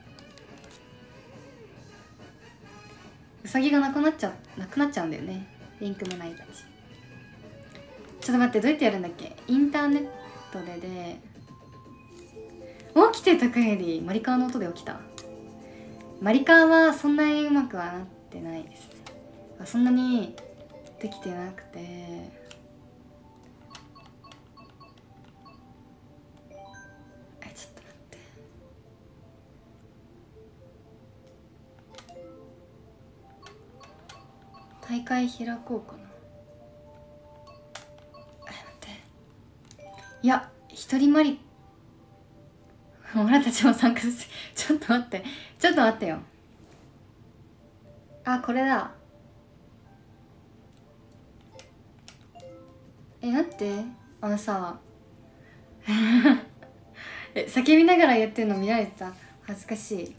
Speaker 1: うさぎがなくなっちゃうなくなっちゃうんだよね。リンクもないパチ。ちょっと待って、どうやってやるんだっけ。インターネットでで起きてたかよりマリカーの音で起きた。マリカーはそんなにうまくはなってないですね。そんなにできてなくて、えちょっと待って。大会開こうかな。え待って、いや一人マリオラたちも参加する。ちょっと待ってちょっと待ってよ。あ、これだ。え、待って、あのさえ、叫びながらやってるの見られてた。恥ずかしい。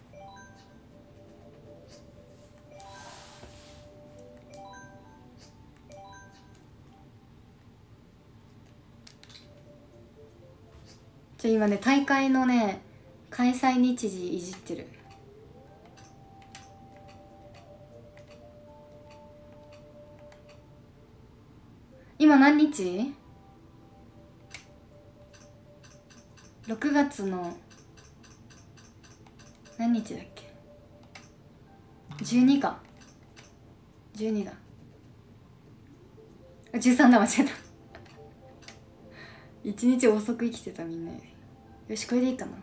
Speaker 1: ちょ今ね、大会のね開催日時いじってる。今何日？ ろく 月の何日だっけ。じゅうにか。じゅうにだ。じゅうさんだ、間違えた一日遅く生きてたみんなより。よし、これでいいかな。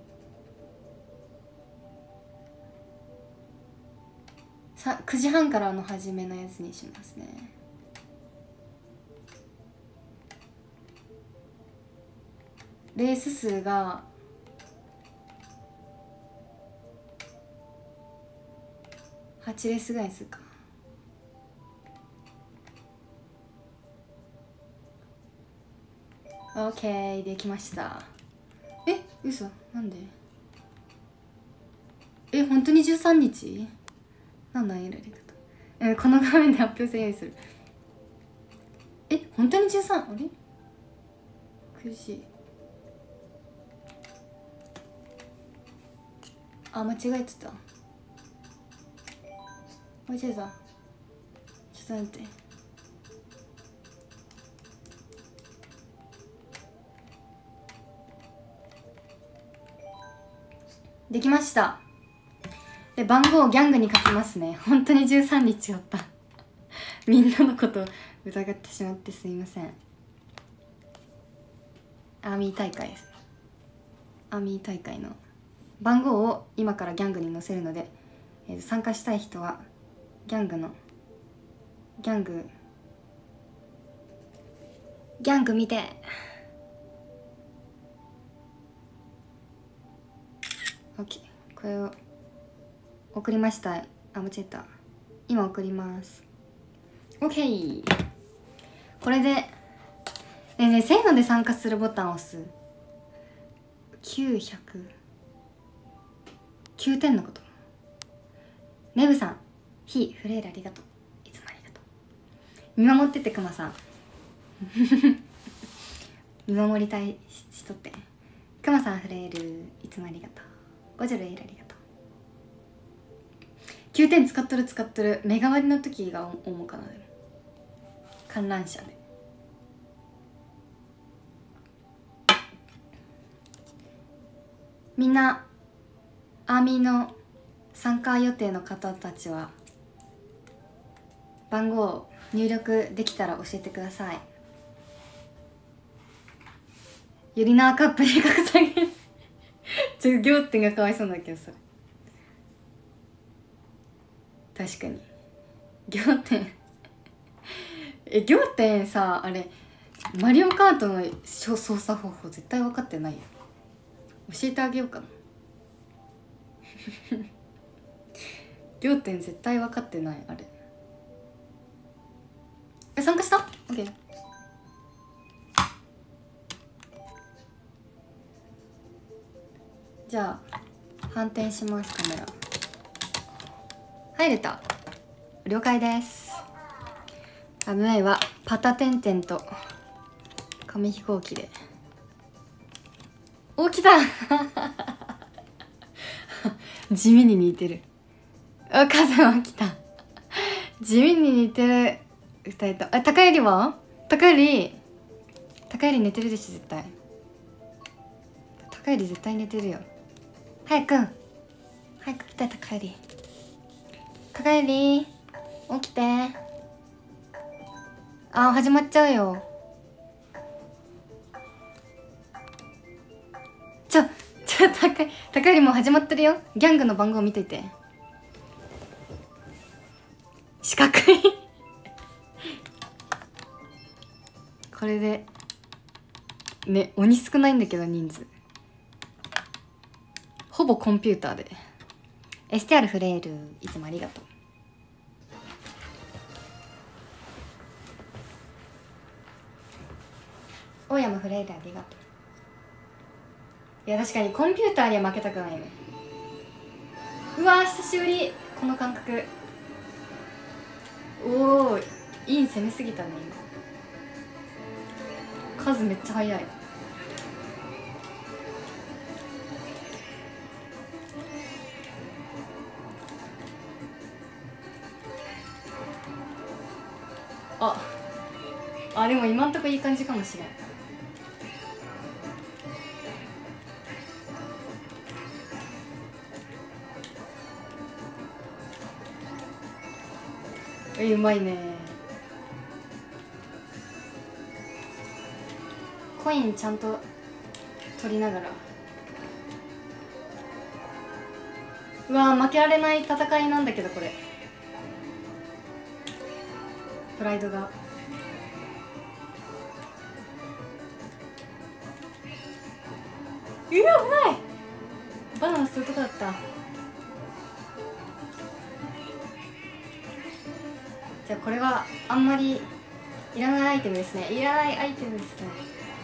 Speaker 1: さくじはんからの初めのやつにしますね。レース数がはちレースぐらいにするか。オッケー、できました。え、嘘、なんで。え、本当にじゅうさんにちなんなんやられ方。え、この画面で発表せんようにする。え、本当にじゅうさん？あれ苦しい。あ、間違えてた。間違えた。ちょっと待って。できました。で、番号をギャングに書きますね。本当にじゅうさんにちおったみんなのことを疑ってしまってすいません。 アーミー大会です。アーミー大会の番号を今からギャングに載せるので、えー、参加したい人はギャングのギャングギャング見て。オッケー、これを送りました。あ、間違えた。今送ります。オッケー。これでねえねえ、せーので参加するボタンを押す。きゅうひゃくきゅうてんのこと。ネブさん、ひフレイルありがとう。いつもありがとう。見守っててクマさん見守りたい人ってクマさん、フレイルいつもありがとう。ゴジョルエイルありがとう。きゅうてん使っとる使っとる。目代わりの時が主かな。でも観覧車でみんなアーミーの参加予定の方たちは番号を入力できたら教えてください。ユリナーカップに格下げちょっと仰天がかわいそうだけど、それ確かに仰天え、仰天さ、あれマリオカートの操作方法絶対分かってないよ。教えてあげようかな仰天絶対分かってない。あれえ、参加した？ OK。 じゃあ反転します。カメラ入れた。了解です。危ないわ。パタテンテンと紙飛行機で起きた地味に似てる。あ、風は来た地味に似てる二人と。あ、高入は高入高入寝てるでしょ絶対。高入絶対寝てるよ。早く早く来て高入。高入起きて。あ、始まっちゃうよ。ちょちょ高い高入もう始まってるよ。ギャングの番号見といて。四角いこれでね、鬼少ないんだけど人数ほぼコンピューターで。 エスティーアール フレイルいつもありがとう。大山フレイルありがとう。いや確かにコンピューターには負けたくないね。うわー久しぶりこの感覚。おお、イン攻めすぎたね今。数めっちゃ早い。ああ、でも今んとこいい感じかもしれん。え、うまいね。コインちゃんと取りながら。うわー負けられない戦いなんだけどこれ。プライドが。うわ危ない。バナナ吸うとこだった。じゃあこれはあんまりいらないアイテムですね。いらないアイテムですね。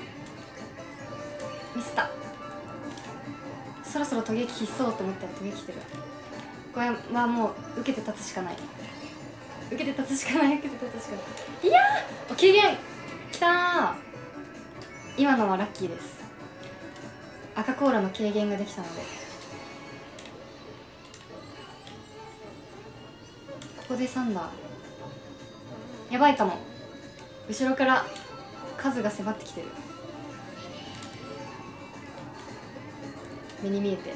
Speaker 1: ミスった。そろそろ突撃必須と思ったら突撃来てる。これはもう受けて立つしかない。受けて立つしかない。受けて立つしかない。いやー軽減きたー。今のはラッキーです。赤コーラの軽減ができたので。ここでサンダーやばいかも。後ろから数が迫ってきてる。目に見えて。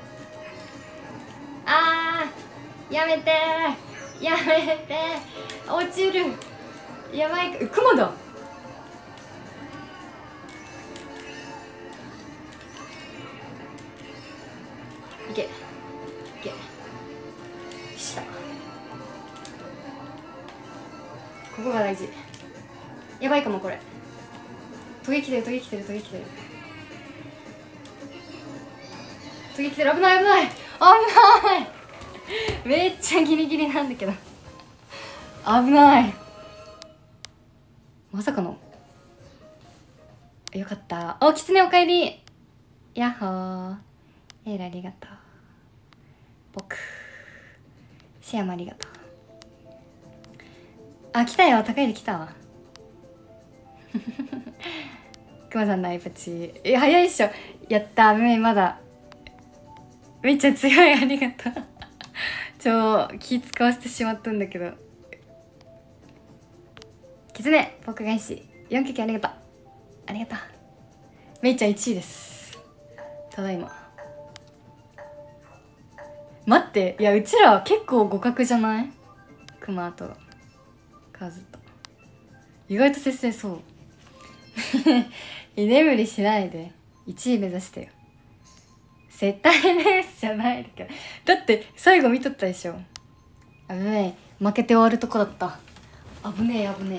Speaker 1: あーやめてーやめてー落ちる。やばい。クマだ。 ここが大事。やばいかもこれ。トゲきてるトゲきてるトゲきてるトゲきてる。危ない危ない危ないめっちゃギリギリなんだけど危ない。まさかの。よかった。お、キツネおかえり。やっほー。エールありがとう。僕シェアもありがとう。あ、来たよ。高いで来たわくまさんのアイパチ。え、早いっしょ。やった。めまだめっちゃ強い。ありがとう超気使わせてしまったんだけど。キツネ僕返しよんきょきありがとう。ありがとう。めいちゃんいちいです。ただいま。待って、いやうちら結構互角じゃない？クマとカズと意外と接戦そう居眠りしないでいちい目指してよ。絶対レースじゃないけど、だって最後見とったでしょ。危ねえ、負けて終わるとこだった。危ねえ危ねえ。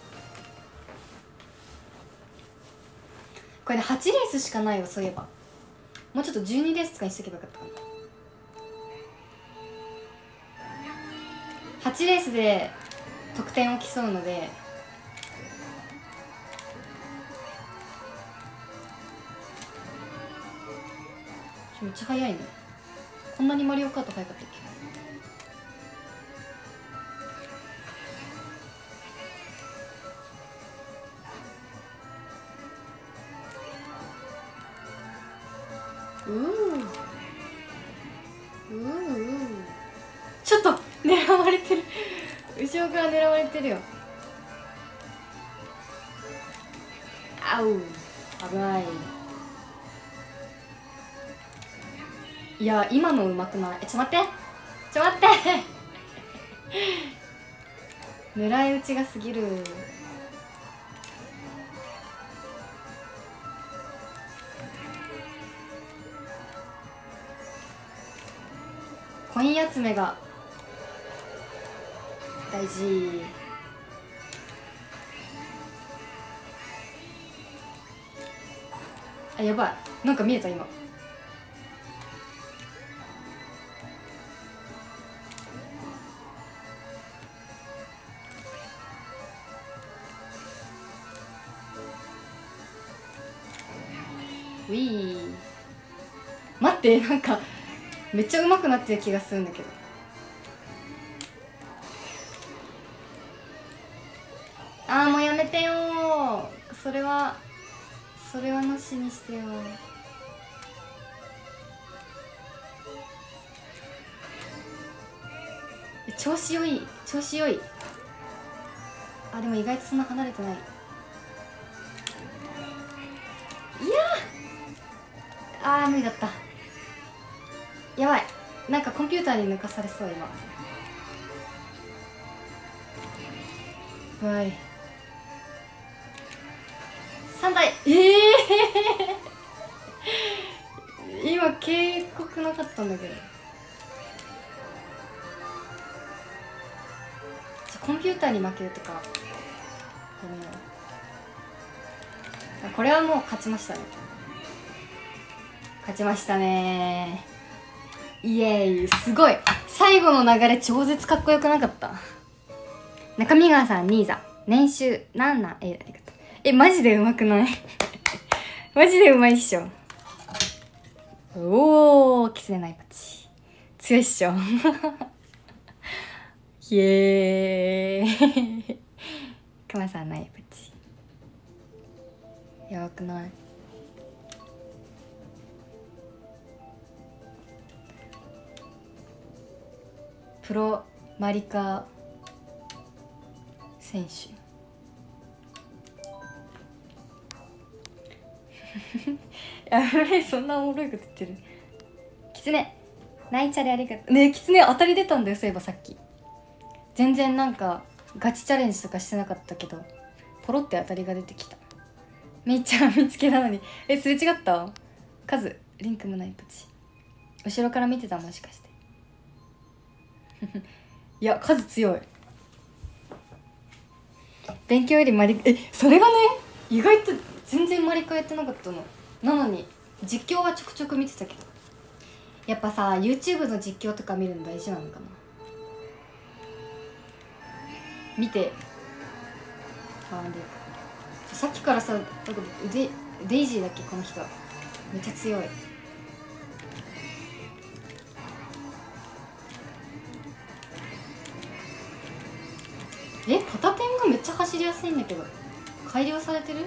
Speaker 1: これではちレースしかないよ。そういえばもうちょっとじゅうにレースとかにしとけばよかったかな。はちレースで得点を競うので、めっちゃ早いね。こんなにマリオカート早かったっけ。うーうーうーちょっと狙われてる後ろから狙われてるよ。あう危ない。いや今のうまくない？え、ちょ待ってちょ待って狙い撃ちが過ぎる。コイン集めが大事。あ、やばい、なんか見えた今。ウィー待って、なんかめっちゃ上手くなってる気がするんだけど。あーもうやめてよー。それはそれはなしにしてよ。調子良い調子良い。あ、でも意外とそんな離れてない。いやーあー無理だった。やばい、なんかコンピューターに抜かされそう今。はい、さんだい。ええー、今警告なかったんだけど。コンピューターに負けるとか。これはもう勝ちましたね。勝ちましたね。イエーイ。すごい、最後の流れ超絶かっこよくなかった？中見川さん、ニーザ年収なんなん。え、ありがとう。え、マジでうまくないマジでうまいっしょ。おー、キツネナイパチ強いっしょイエーイクマさんナイパチやばくない？プロマリカ選手やばい、そんなおもろいこと言ってる。キツネナイチャレありがとうね。え、キツネ当たり出たんだよ。そういえばさっき全然なんかガチチャレンジとかしてなかったけどポロって当たりが出てきた。めっちゃ見つけたのに。え、すれ違った？カズリンクもないプチ後ろから見てた？もしかしていやカズ強い。 勉強よりマリえそれがね意外と全然マリカやってなかったの。なのに実況はちょくちょく見てたけど、やっぱさ YouTube の実況とか見るの大事なのかな。見て学んでいく。さっきからさなんかデデイジーだっけこの人めっちゃ強い。えポタテンがめっちゃ走りやすいんだけど改良されてる。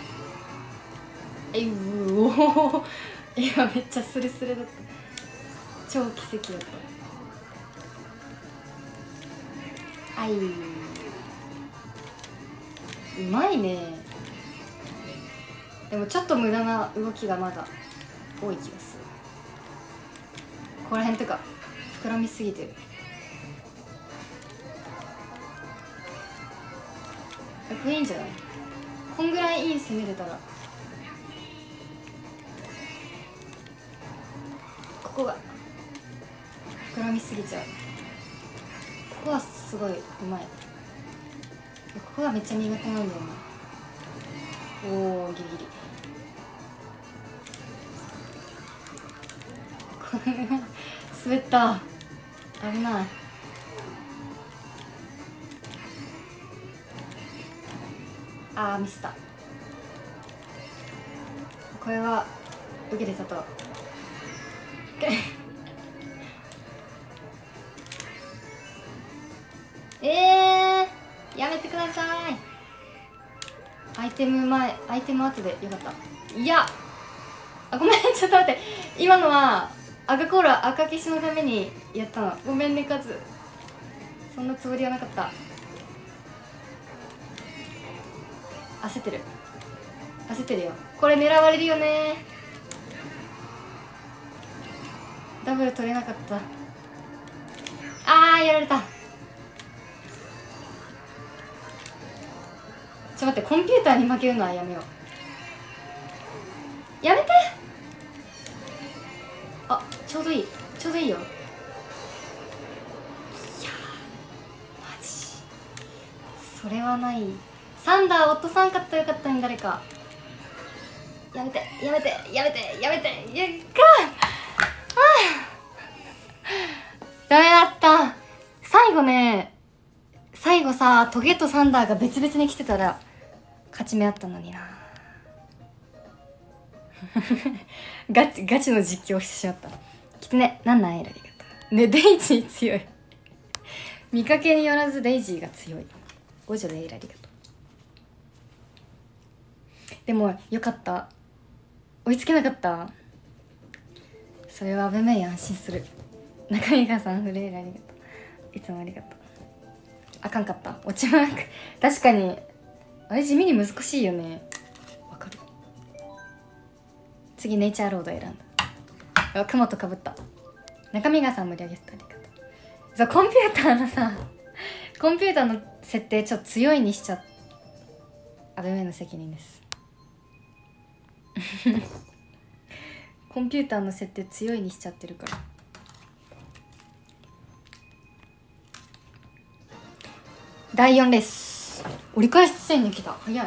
Speaker 1: えうお今めっちゃスレスレだった。超奇跡だった。あいうまいね。でもちょっと無駄な動きがまだ多い気がする。ここら辺とか膨らみすぎてる。これいいんじゃない。こんぐらいいい攻めれたら。ここが膨らみすぎちゃう。ここはすごいうまい。ここがめっちゃ苦手なんだよな。おーギリギリ滑った。危ない。あーミスった。これは受けてたとえー、やめてください。アイテム前アイテム後でよかった。いやあごめんちょっと待って。今のは赤コーラ赤消しのためにやったの。ごめんねカズ、そんなつもりはなかった。焦ってる焦ってるよ。これ狙われるよね。ダブル取れなかった。あーやられた。ちょっと待って、コンピューターに負けるのはやめよう。やめて。あちょうどいいちょうどいいよ。いやマジそれはない。サンダー落とさんかったらよかったのに誰か。やめてやめてやめてやめてやっかあダメだった。最後ね最後さトゲとサンダーが別々に来てたら勝ち目あったのになガチガチの実況をしてしまった。きつねなんなんエラリがとね。デイジー強い見かけによらずデイジーが強い。五女でエラリがと。でもよかった、追いつけなかった。それは危ない。安心する。中身がさんフレイルありがとう。いつもありがとう。あかんかった落ちマーク確かにあれ地味に難しいよね。わかる。次ネイチャーロード選んだ。あ雲とかぶった。中身がさん無理やりありがとう。そうコンピューターのさコンピューターの設定ちょっと強いにしちゃっアベメの責任ですコンピューターの設定強いにしちゃってるから。だいよんレース折り返し地点に来た。早い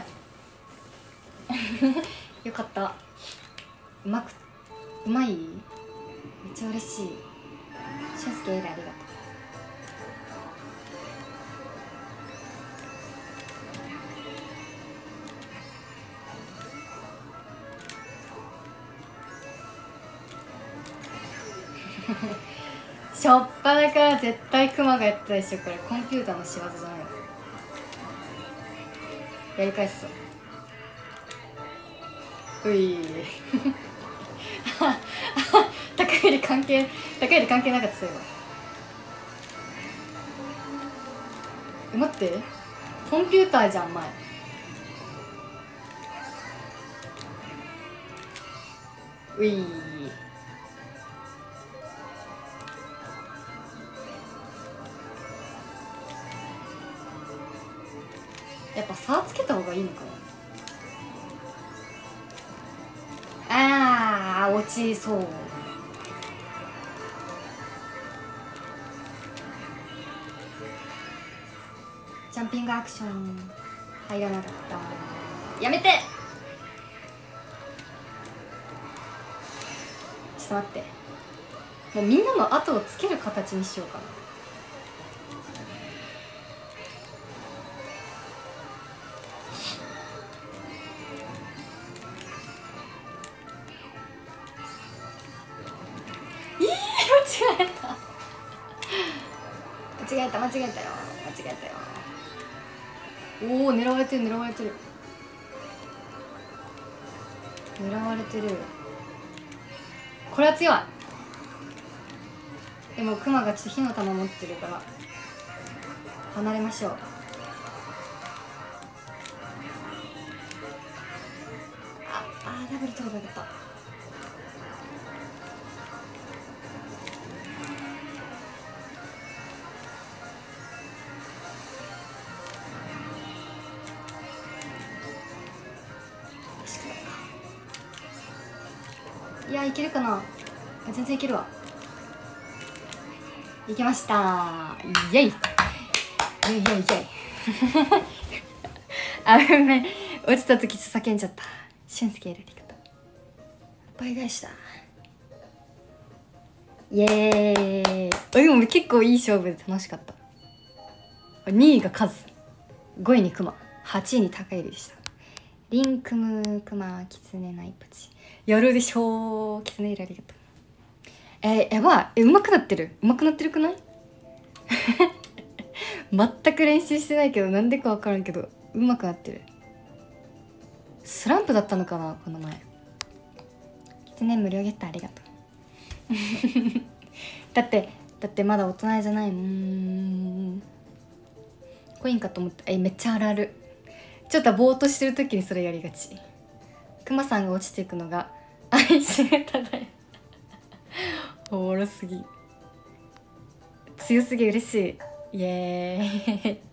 Speaker 1: よかった。うまくうまい。めっちゃ嬉しい。俊介エラありがとう。しょっぱだから絶対クマがやってたでしょ。これコンピューターの仕業じゃないの。やり返すぞ。うい高より関係高より関係なかったそういえば。待ってコンピューターじゃん前。ういやっぱ差つけた方がいいのかな。あー落ちそう。ジャンピングアクション入らなかった。やめて。ちょっと待って、もうみんなの後をつける形にしようかな。いい、間違えた間違えた間違えたよ間違えたよ。おお、狙われてる狙われてる狙われてる。これは強い。でもクマがちょっと火の玉持ってるから離れましょう。ああ、ダブル取ればよかった。いや、いけるかな。全然いけるわ。いけました。イエイイエイイエイイエイあぶね、落ちた時ちょっと叫んじゃった。俊介ありがとう。倍返した。イエーイ。でも結構いい勝負で楽しかった。にいがカズ、ごいにクマ、はちいに高入でした。リンクムクマキツネナイプチやるでしょう。キツネイルありがとう。えー、やばい。え、上手くなってる。上手くなってるくない全く練習してないけど、なんでか分からんけど上手くなってる。スランプだったのかなこの前。キツネ無料ゲットありがとうだってだってまだ大人じゃないもん。コインかと思った。え、めっちゃあるある。ちょっとぼーっとしてる時にそれやりがち。クマさんが落ちていくのが愛しネタだよおもろすぎ、強すぎ、嬉しい。イエーイ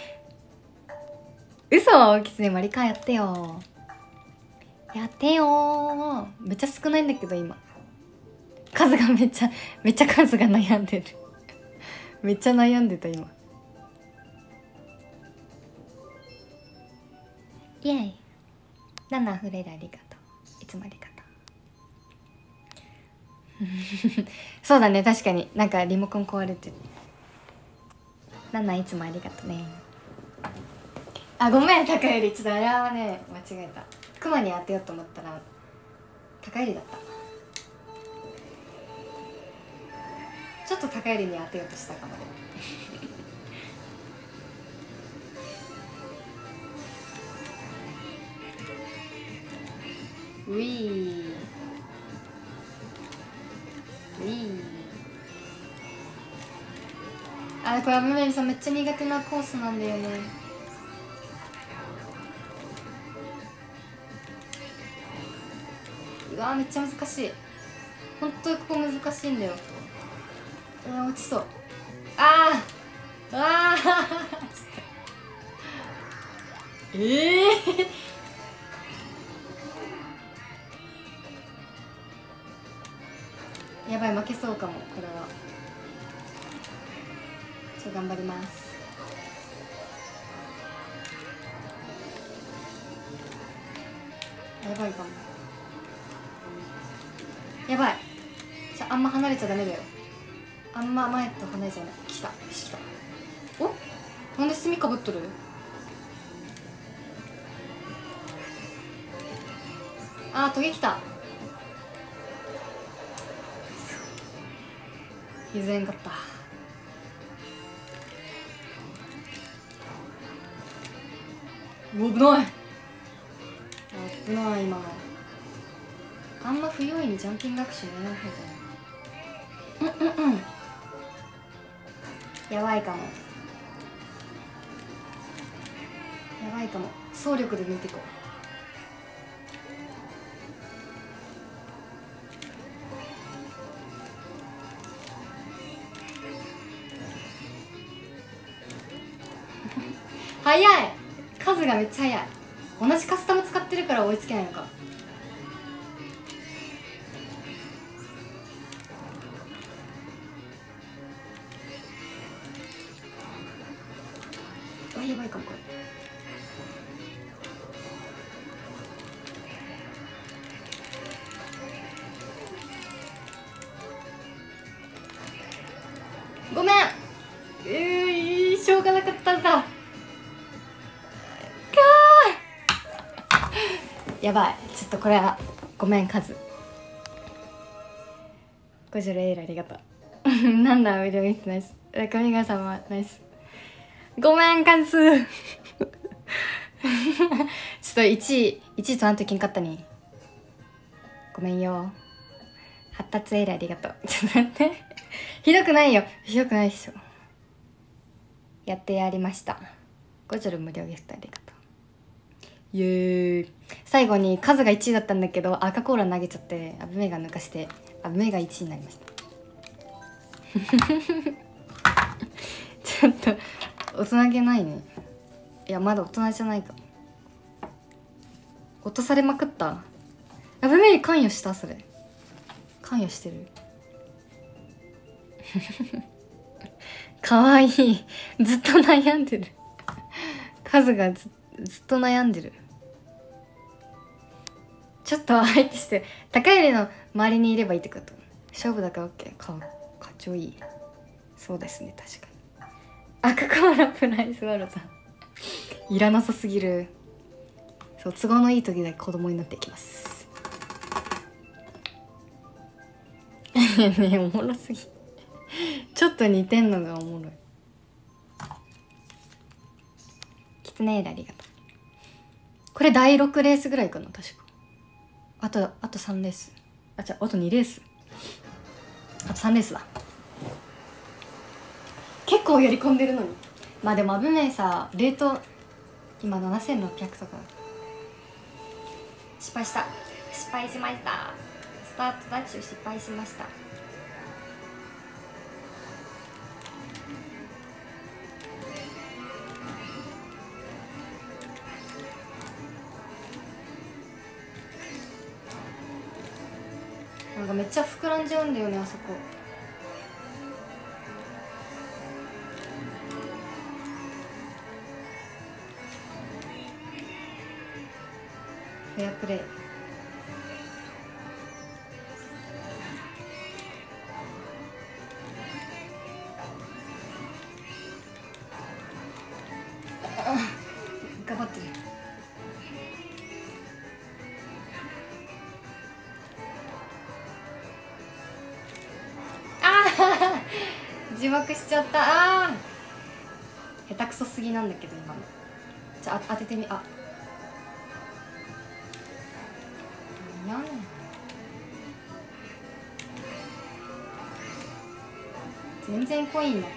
Speaker 1: 嘘、キツネマリカやってよやってよ。めっちゃ少ないんだけど今数がめっちゃめっちゃ数が悩んでるめっちゃ悩んでた今。イエーイ。ナナフレルありがとう。いつもありがとうそうだね、確かになんかリモコン壊れてる。ナナいつもありがとうね。あ、ごめん高より、ちょっとあれはね間違えた。クマに当てようと思ったら高よりだった。ちょっと高よりに当てようとしたかもねウィーウィー。あ、これめめみさんめっちゃ苦手なコースなんだよね。うわー、めっちゃ難しい。本当にここ難しいんだよ。うわー、落ちそう。あーあーええーやばい、負けそうかもこれは。ちょっと頑張ります。やばいかも。やばい、じゃああんま離れちゃダメだよ。あんま前と離れちゃダメ。来た、よし来た。お、なんで墨かぶっとる。あー、トゲ来た。譲れんかった。危ない危ない。今のあんま不用意にジャンピングアクションやらない方がいい。うんうんうん、やばいかもやばいかも。総力で抜いていこう。早い、数がめっちゃ早い。同じカスタム使ってるから追いつけないのか。あ、やばいかもこれ。 っただかーやばい、ちょっとこれはごめんカズ。ごじゅうエイルありがとうなんだウィルミットナイス、神川さんはナイス、ごめんカズちょっといちいいちいとなんときんかったに、ごめんよ。発達エイルありがとうちょっと待ってひどくないよ、ひどくないでしょ。やってやりました。ごじゅう無料ギフトありがとう。イエーイ。最後に数がいちいだったんだけど赤コーラ投げちゃってアブメが抜かしてアブメがいちいになりましたちょっと大人げないね。いやまだ大人じゃないかも。落とされまくった。アブメに関与した。それ関与してるかわいい。ずっと悩んでる数が ず, ずっと悩んでる。ちょっと相手して高いの周りにいればいいってこと。勝負だから OK。 かかっちょいい。そうですね、確かに。赤コーラプライスワロさんいらなさすぎる。そう、都合のいい時だけ子供になっていきますねえおもろすぎちょっと似てんのがおもろい。キツネールありがとう。これだいろくレースぐらいかな確か。あとあとさんレース、あじゃああとにレース、あとさんレースだ。結構やり込んでるのに。まあでも危ないさ、レート今ななせんろっぴゃくとか。失敗した失敗しました。スタートダッシュ失敗しました。なんかめっちゃ膨らんじゃうんだよねあそこ。フェアプレー。頑張ってる。ああ字幕しちゃった。ああ下手くそすぎなんだけど今の。じゃあ当ててみ。あやねん。全然コインなくなった。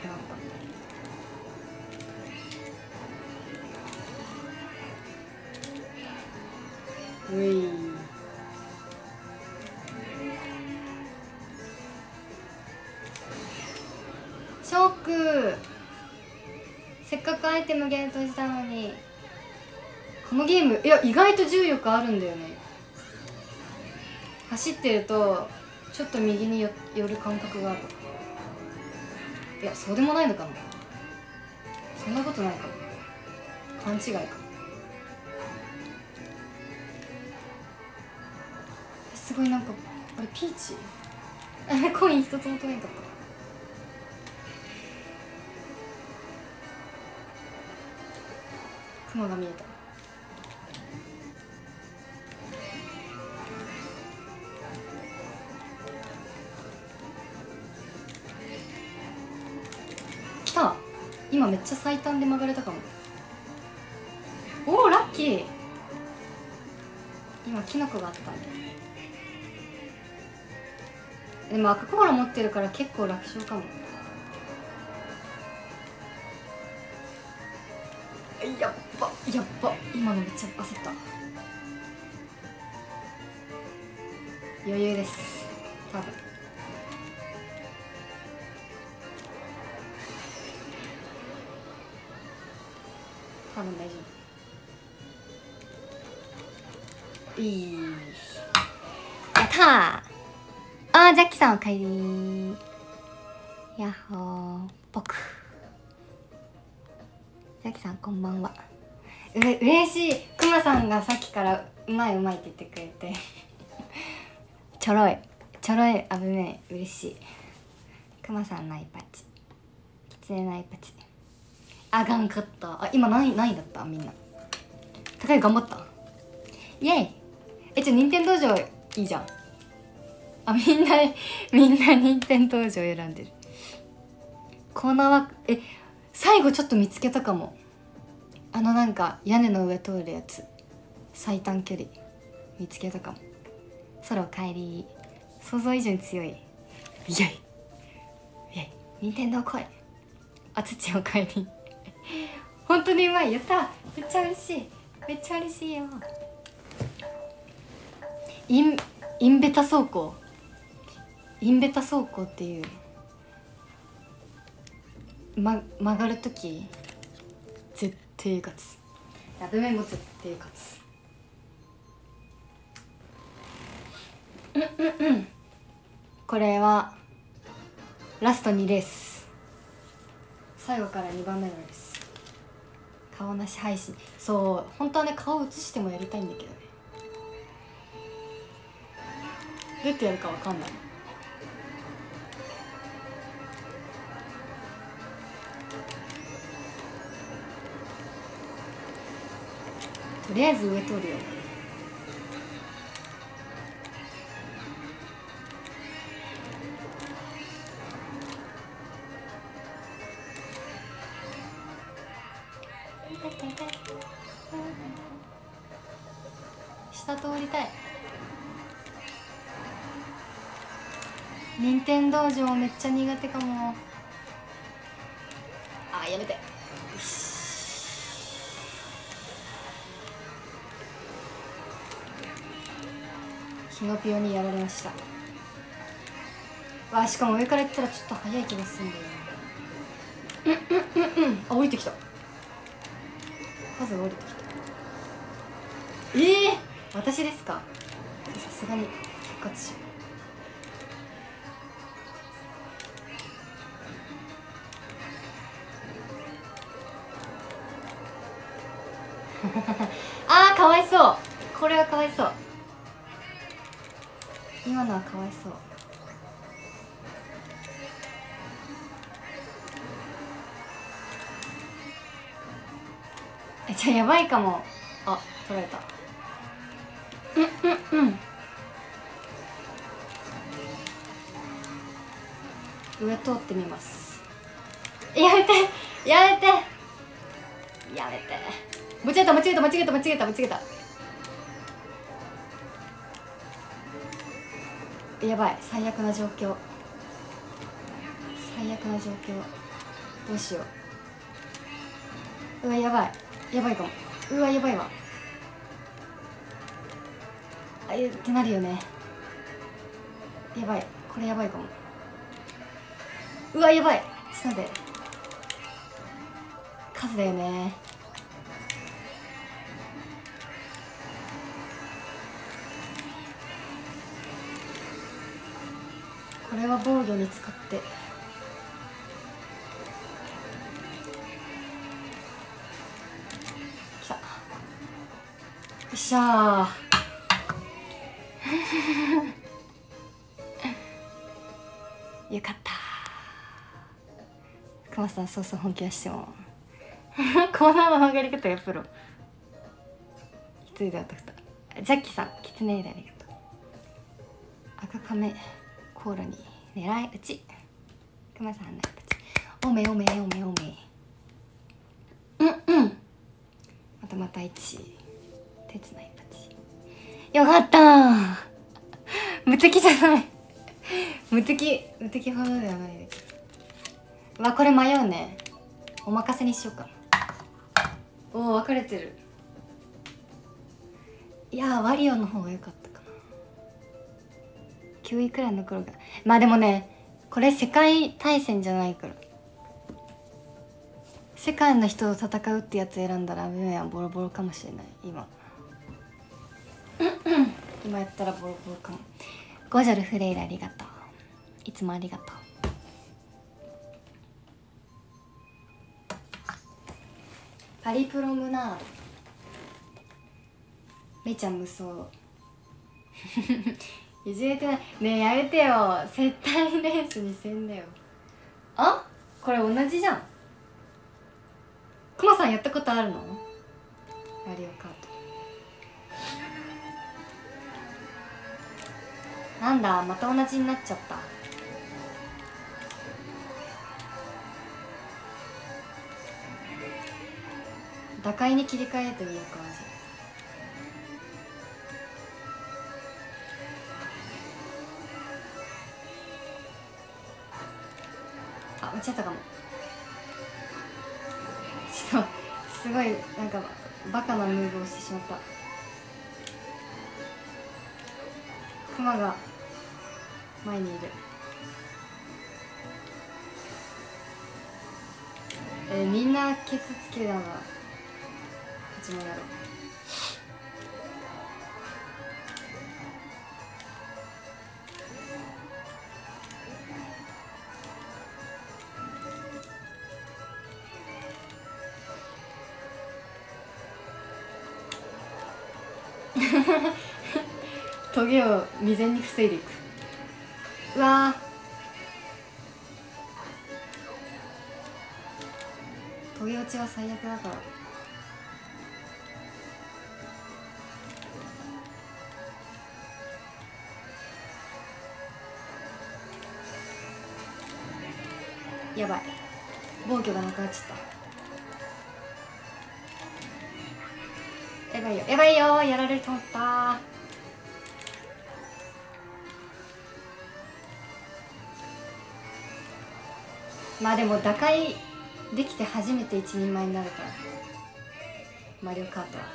Speaker 1: ういショック。せっかくアイテムゲットしたのに。このゲームいや意外と重力あるんだよね。走ってるとちょっと右によ寄る感覚がある。いやそうでもないのかも。そんなことないかも。勘違いかも。すごいなんかあれピーチコイン一つも取れんかった。雲が見えた。来た。今めっちゃ最短で曲がれたかも。おおラッキー。今キノコがあったんで。でも赤コーラ持ってるから結構楽勝かも。やっばやっば今のめっちゃ焦った。余裕です多分。多分大丈夫。いいやったー。あージャッキさんおかえり。やっほー僕ジャッキさんこんばんは。うれ嬉しい。くまさんがさっきからうまいうまいって言ってくれてちょろいちょろい危ねえ嬉しい。くまさんナイパチ、きつねナイパチ。 あがんかった。あ、今何位何位だった？みんな高い頑張った。イエイ。え、じゃあ任天堂城いいじゃん。あ、みんなみんな任天堂城選んでる。コーナーはえ最後ちょっと見つけたかも。あのなんか屋根の上通るやつ、最短距離見つけたかも。空おかえり。想像以上に強い。イエイイエイ。任天堂来い。あつちおかえり。本当にうまい。やった。めっちゃ嬉しい。めっちゃ嬉しいよ。インインベタ走行インベタ走行っていう、ま、曲がるとき絶対勝つ。やぶめも絶対勝つ。うんうんうん。これはラストにレース、最後からにばんめのレース。顔なし配信。そう本当はね顔映してもやりたいんだけどね、どうやってやるかわかんない。とりあえず上通るよ。下通りたい。任天堂城めっちゃ苦手かも。あーやめて。キノピオにやられました。わあしかも上から行ったらちょっと早い気がするんだよね。うんうんうんうん。あ降りてきた。数が降りてきた。ええー、私ですか。さすがに復活しよう。あーかわいそう。これはかわいそう。今のはかわいそう。えじゃあやばいかも。あ取られた。うんうんうん。上通ってみます。やめてやめてやめて。間違えた間違えた間違えた間違えた間違えた。やばい最悪な状況。最悪な状況。どうしよう。うわやばいやばいかも。うわやばいわ。あえってなるよね。やばいこれやばいかも。うわやばいちょっと待って。数だよね。これは防御に使って。きた。よっしゃーよかった。くまさんそうそう本気出してもコーナーの曲がり方がプロ。一人で当たった。ジャッキさんキツネ入れありがとう。赤亀コーラに狙い撃ち。くまさん狙い撃ち。おめおめおめおめ。うんうん。またまた一手つない勝ち。よかったー無敵じゃない無敵無敵ほどではないけど。わこれ迷うね。お任せにしようか。おお分かれてる。いやーワリオの方が良かったかな。きゅういくらいの頃がまあでもねこれ世界大戦じゃないから、世界の人と戦うってやつ選んだら危ないはボロボロかもしれない。今今やったらボロボロかも。ゴジョルフレイルありがとう。いつもありがとう。パリプロムナードめいちゃん無双いじめてない。ねえやめてよ。接待レースにせんだよ。あこれ同じじゃん。 くまさんやったことあるの？マリオカート。なんだ、また同じになっちゃった。打開に切り替えというか、あ、間違ったかも。ちょっとすごいなんかバカなムーブをしてしまった。クマが前にいる。えー、みんなケツつけながらこっちもやろう。トゲを未然に防いでいく。うわー、トゲ落ちは最悪だから。やばい、防御がなくなっちゃった。やばいよやばいよ、やられると思った。まあでも打開できて初めて一人前になるから、マリオカートは。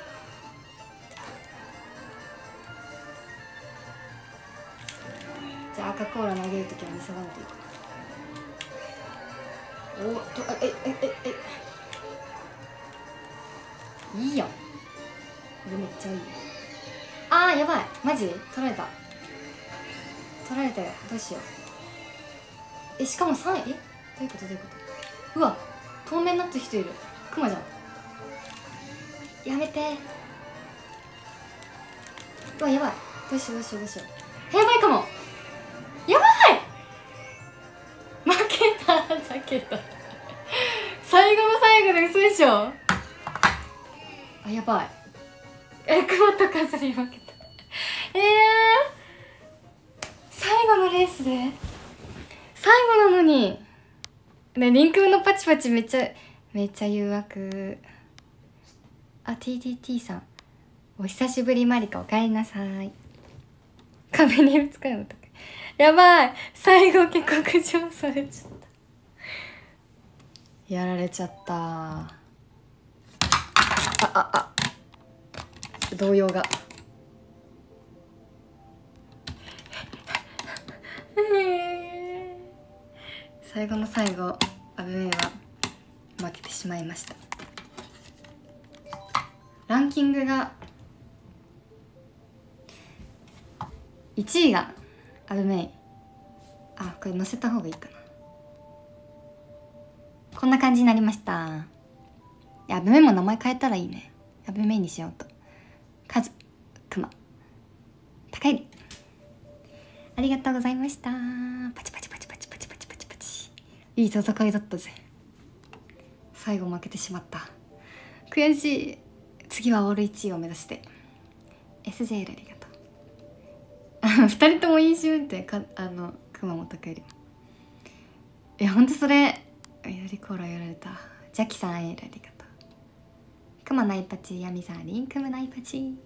Speaker 1: じゃあ赤コーラ投げるときは見定めていく。おっと、あ、ええええいいやん、これめっちゃいい。あーやばい、マジ取られた取られたよ、どうしよう。え、しかもさん、え、どういうことどういうこと。うわ、透明になった人いる。クマじゃん、やめて。うわやばい、どうしようどうしようどうしよう。やばいかも、やばい、負けただけど最後の最後で嘘でしょ。あ、やばい、え、クマとカズに負けたえー、最後のレースで最後なのにね。リンクのパチパチめっちゃめっちゃ誘惑。あ、 ティーティーティー さんお久しぶり。マリカおかえりなさい。壁にぶつかるのとかやばい、最後結構苦情されちゃった。やられちゃった。あああ、動揺が最後の最後アブメイは負けてしまいました。ランキングがいちいがアブメイ。あ、これ載せた方がいいかな。こんな感じになりました。アブメイも名前変えたらいいね。アブメイにしようと。カズ、クマ、高いり、ありがとうございました。パチパチパチパチパチパチパチパチ。いい戦いだったぜ。最後負けてしまった。悔しい。次はオールいちいを目指して。 エスジェーエル ありがとう。ふたりとも飲酒運転か、あの熊本くよりも。いやほんとそれ、やりコーラやられた。ジャキさんエールありがとう。クマナイパチ、ヤミさんリンクムナイパチ。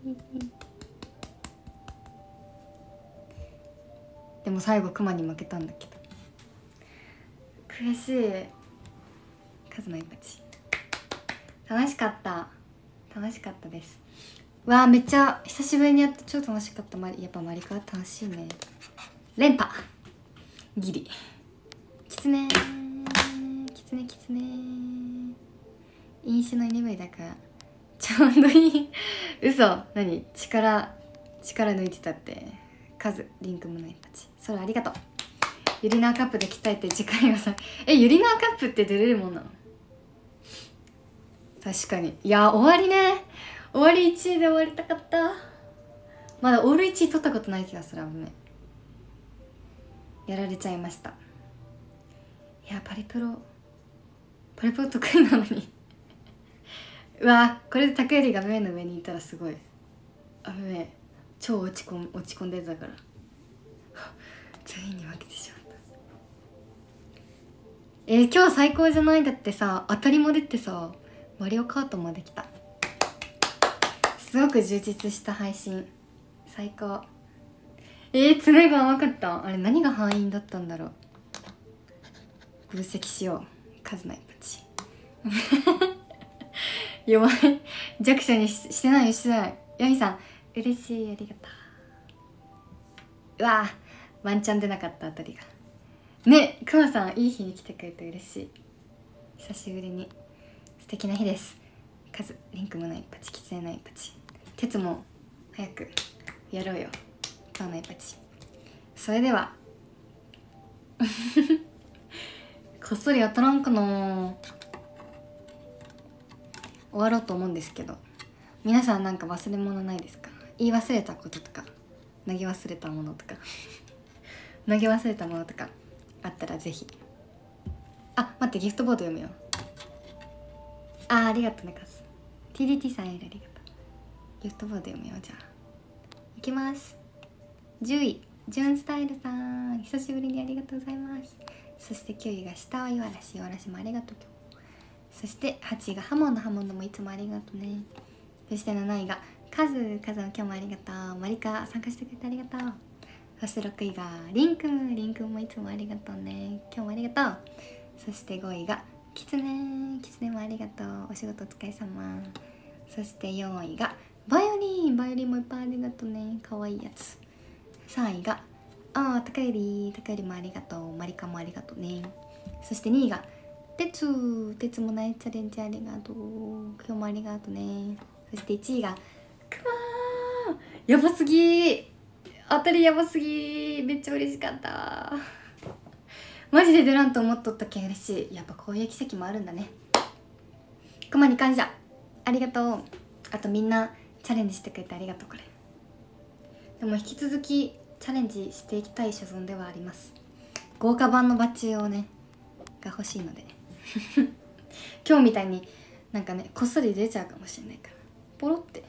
Speaker 1: でも最後クマに負けたんだけど悔しい。カズナイパチ楽しかった、楽しかったです。わあめっちゃ久しぶりにやって超楽しかった。やっぱマリカ楽しいね。連覇ギリ。キツネキツネキツネ飲酒の居眠りだからちょうどいい嘘、何力力抜いてたって。カズリンクもないパチ、それありがとう。ユリナーカップで鍛えて次回がさ、えユリナーカップって出れるもんなの。確かに。いや終わりね、終わりいちいで終わりたかった。まだオールいちい取ったことない気がする。危ない、やられちゃいました。いやパリプロパリプロ得意なのにうわこれで竹入が目の上にいたらすごいあぶねえ、超落ち込ん落ち込んでたからついに負けてしまった。えー、今日最高じゃない？だってさ当たりも出てさマリオカートもできた。すごく充実した配信最高。えー、爪が甘かった。あれ何が敗因だったんだろう。分析しよう。数ないパチ弱い弱者に し, してないよしてない。ヤミさん嬉しい、ありがとう。うわワンチャン出なかったあたりがね。クマさんいい日に来てくれて嬉しい。久しぶりに素敵な日です。数リンクもないパチ、キツネないパチ、鉄も早くやろうよ、パーないパチ。それではこっそり当たらんかな。終わろうと思うんですけど、皆さんなんか忘れ物ないですか？言い忘れたこととか投げ忘れたものとか投げ忘れたものとかあったらぜひ。あ、待って、ギフトボード読むよ。あー、ありがとうねカス。 ティーディーティー さんよりありがとう。ギフトボード読むよ。じゃあいきます。じゅういジュンスタイルさん、久しぶりにありがとうございます。そしてきゅういが下は岩嵐、岩嵐もありがとう。そしてはちいがハモンド、ハモンドもいつもありがとうね。そしてなないがカズ、カズも今日もありがとう。マリカ参加してくれてありがとう。そしてろくいがリンクム、リンクムもいつもありがとうね。今日もありがとう。そしてごいがキツネ、キツネもありがとう。お仕事お疲れ様。そしてよんいがバイオリン、バイオリンもいっぱいありがとうね。かわいいやつ。さんいがあー、高入、高入もありがとう。マリカもありがとうね。そしてにいがてつ、てつもナイスチャレンジありがとう。今日もありがとうね。そしていちいがくまー、やばすぎ、当たりやばすぎ、めっちゃ嬉しかった。マジで出らんと思っとったけん嬉しい。やっぱこういう奇跡もあるんだね。くまに感謝、ありがとう。あとみんなチャレンジしてくれてありがとう。これでも引き続きチャレンジしていきたい所存ではあります。豪華版のバッジをねが欲しいので今日みたいになんかねこっそり出ちゃうかもしれないからポロって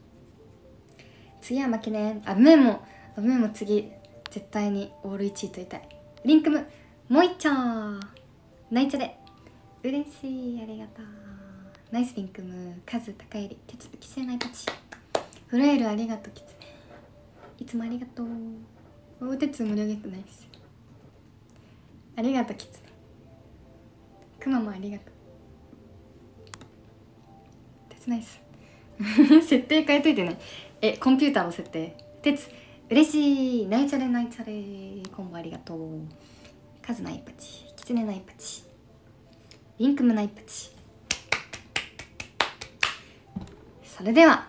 Speaker 1: 次は負けね。あぶめもあぶめも次絶対にオールいちい取りたい。リンクムもういっちょナイチャで嬉しい、ありがとう。ナイスリンクム、カズ、高入、鉄規制ないパチ、フレイルありがとう。キツネいつもありがとう。お鉄無料ゲットナイスありがとう。キツネクマもありがとう。鉄ナイス設定変えといてね。え、コンピューターの設定。鉄嬉しい、ナイチャレナイチャレコンボありがとう。カズナイパチ、キツネナイパチ、リンクムナイパチ。それでは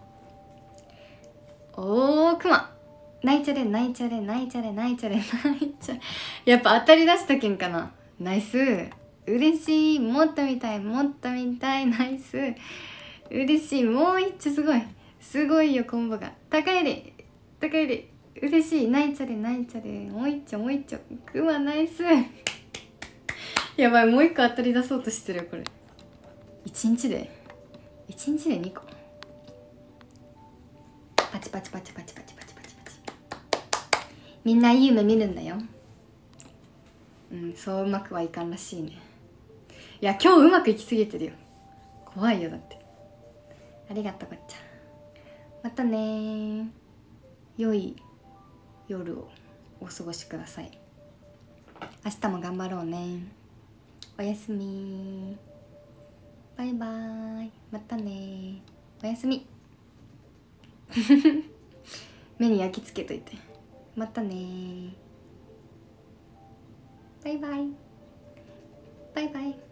Speaker 1: おー、クマナイチャレナイチャレナイチャレナイチャレナイチャレ、やっぱ当たり出したけんかな。ナイス嬉しい、もっと見たい、もっと見たい。ナイス嬉しい、もう一丁。すごいすごいよコンボが。高入り高入り嬉しい、ナイチャレナイチャレ、もう一丁もう一丁。クマナイスやばい、もう一個当たり出そうとしてるよこれ。一日で一日でにこパチパチパチパチパチパチパチパチ。みんないい夢見るんだよ。うん、そううまくはいかんらしいね。いや今日うまくいきすぎてるよ。怖いよだって。ありがとうこっちゃん。またね、良い夜をお過ごしください。明日も頑張ろうね。おやすみ、バイバーイ、またね、おやすみ目に焼き付けといて。またね、バイバイバイバイ。